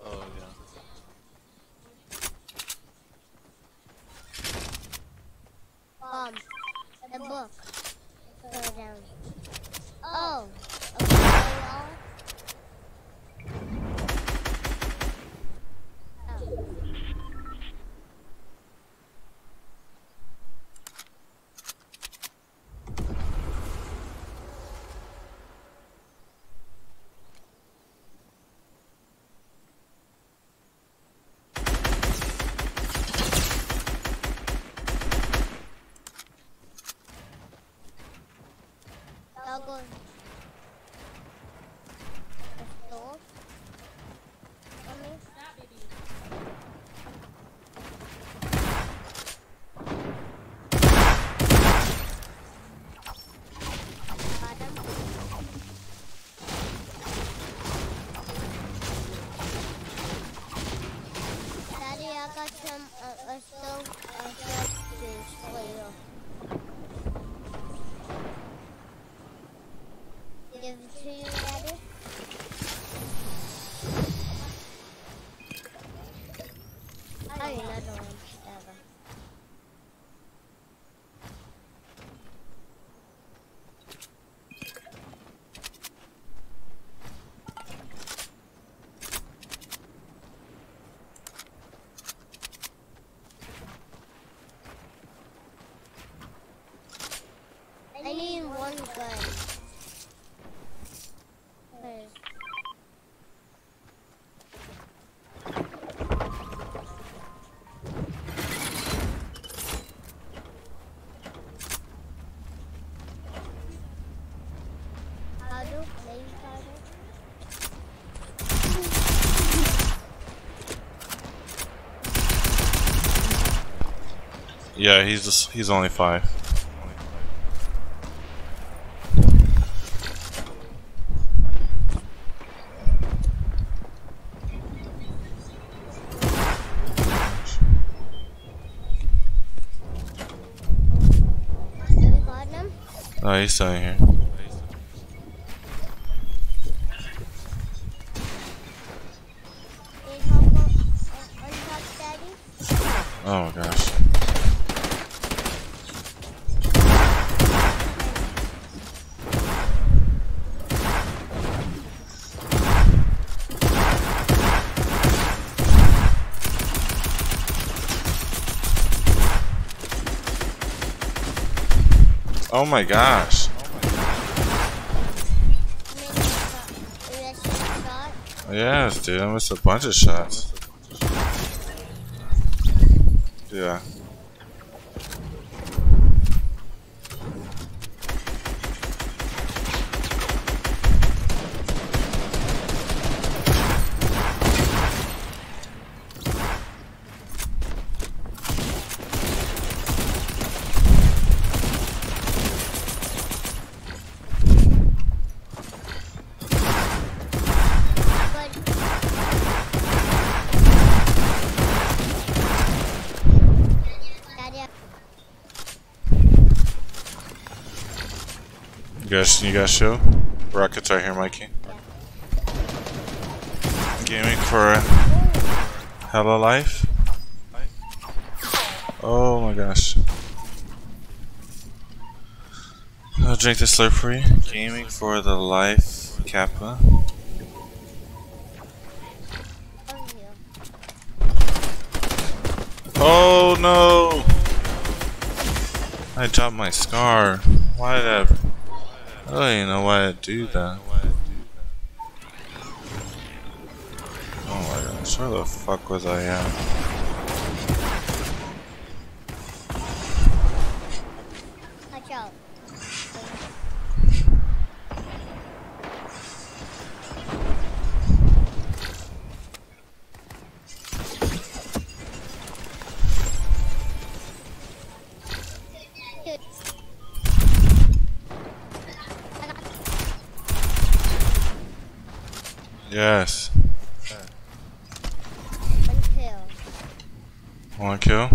The book. Go down. Oh. Okay, well. Oh. I'll go. The door. Mommy. Got him. Daddy, I got some a stove for you. Give it to you, Daddy. I need another one, ever. I need one gun. How do play started? Yeah, he's only 5. You got them? Oh, he's still in here. Need help on top, Daddy? Oh my gosh. Oh my gosh. Yes, dude, I missed a bunch of shots. Yeah. You guys show? Rockets right here, Mikey. Gaming for Hella Life. Oh my gosh. I'll drink this slurp for you. Gaming for the Life Kappa. Oh no! I dropped my scar. Why did I don't even know why I'd do that. Oh my gosh, where the fuck was I at? Watch out. Yes. One kill. One kill?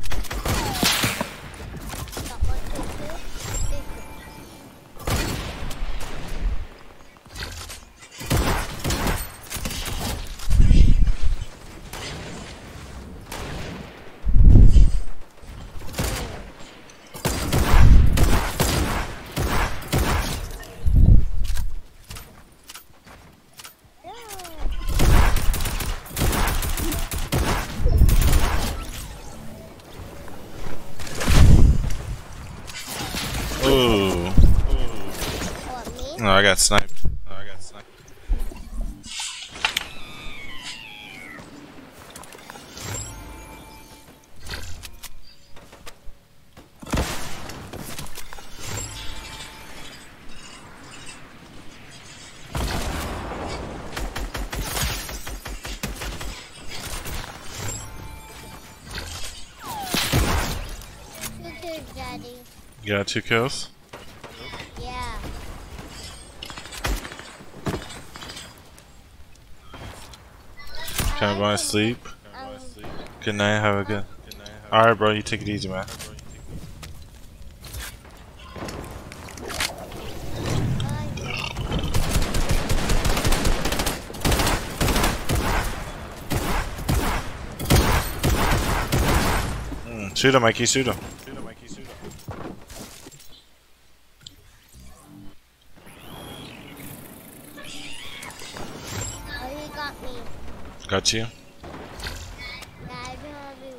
Got 1 kill too. Ooh. No, I got sniped. Daddy. You got 2 kills? Yeah. Can I go to sleep? Good night, have a good. Alright, bro, you take it easy, man. Shoot him, Mikey, shoot him. Oh, he got me. Got you? Yeah, I don't know if he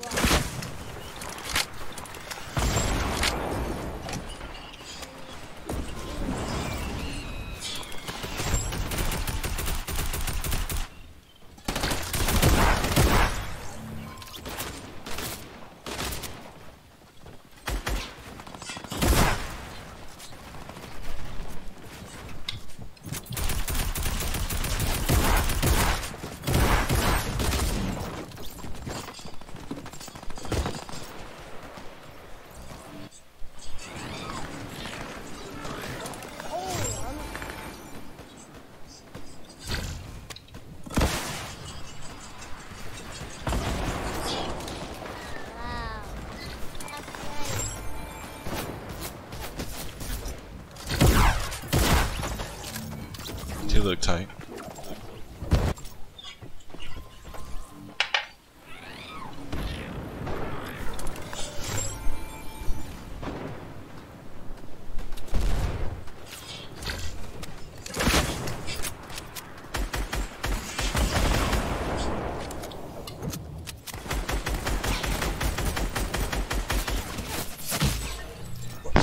You look tight.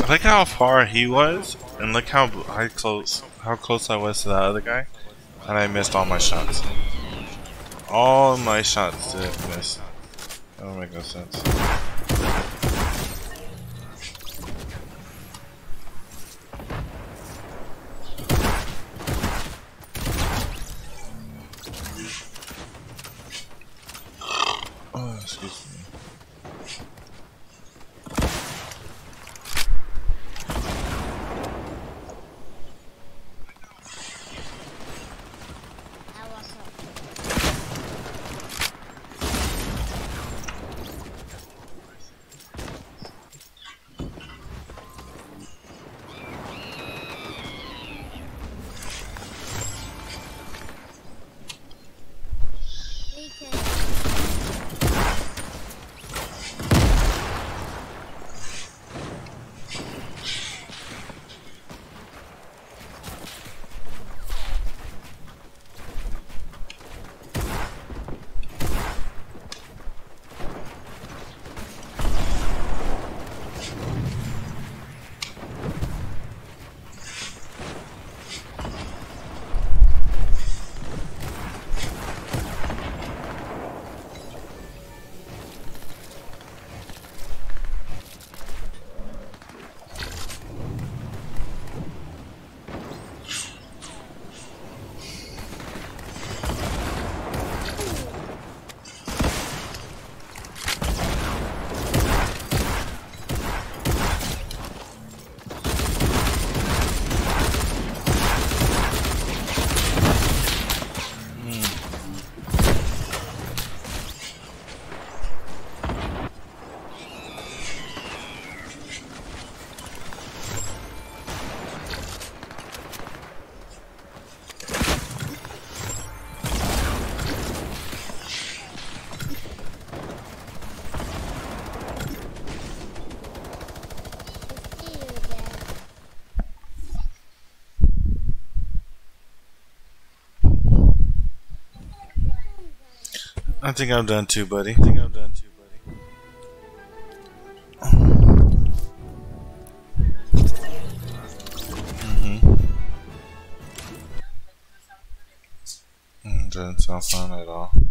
Look how far he was, and look how close I was to that other guy, and I missed all my shots. All my shots did miss. That don't make no sense. Oh, excuse me. I think I'm done too, buddy. Doesn't sound fun at all.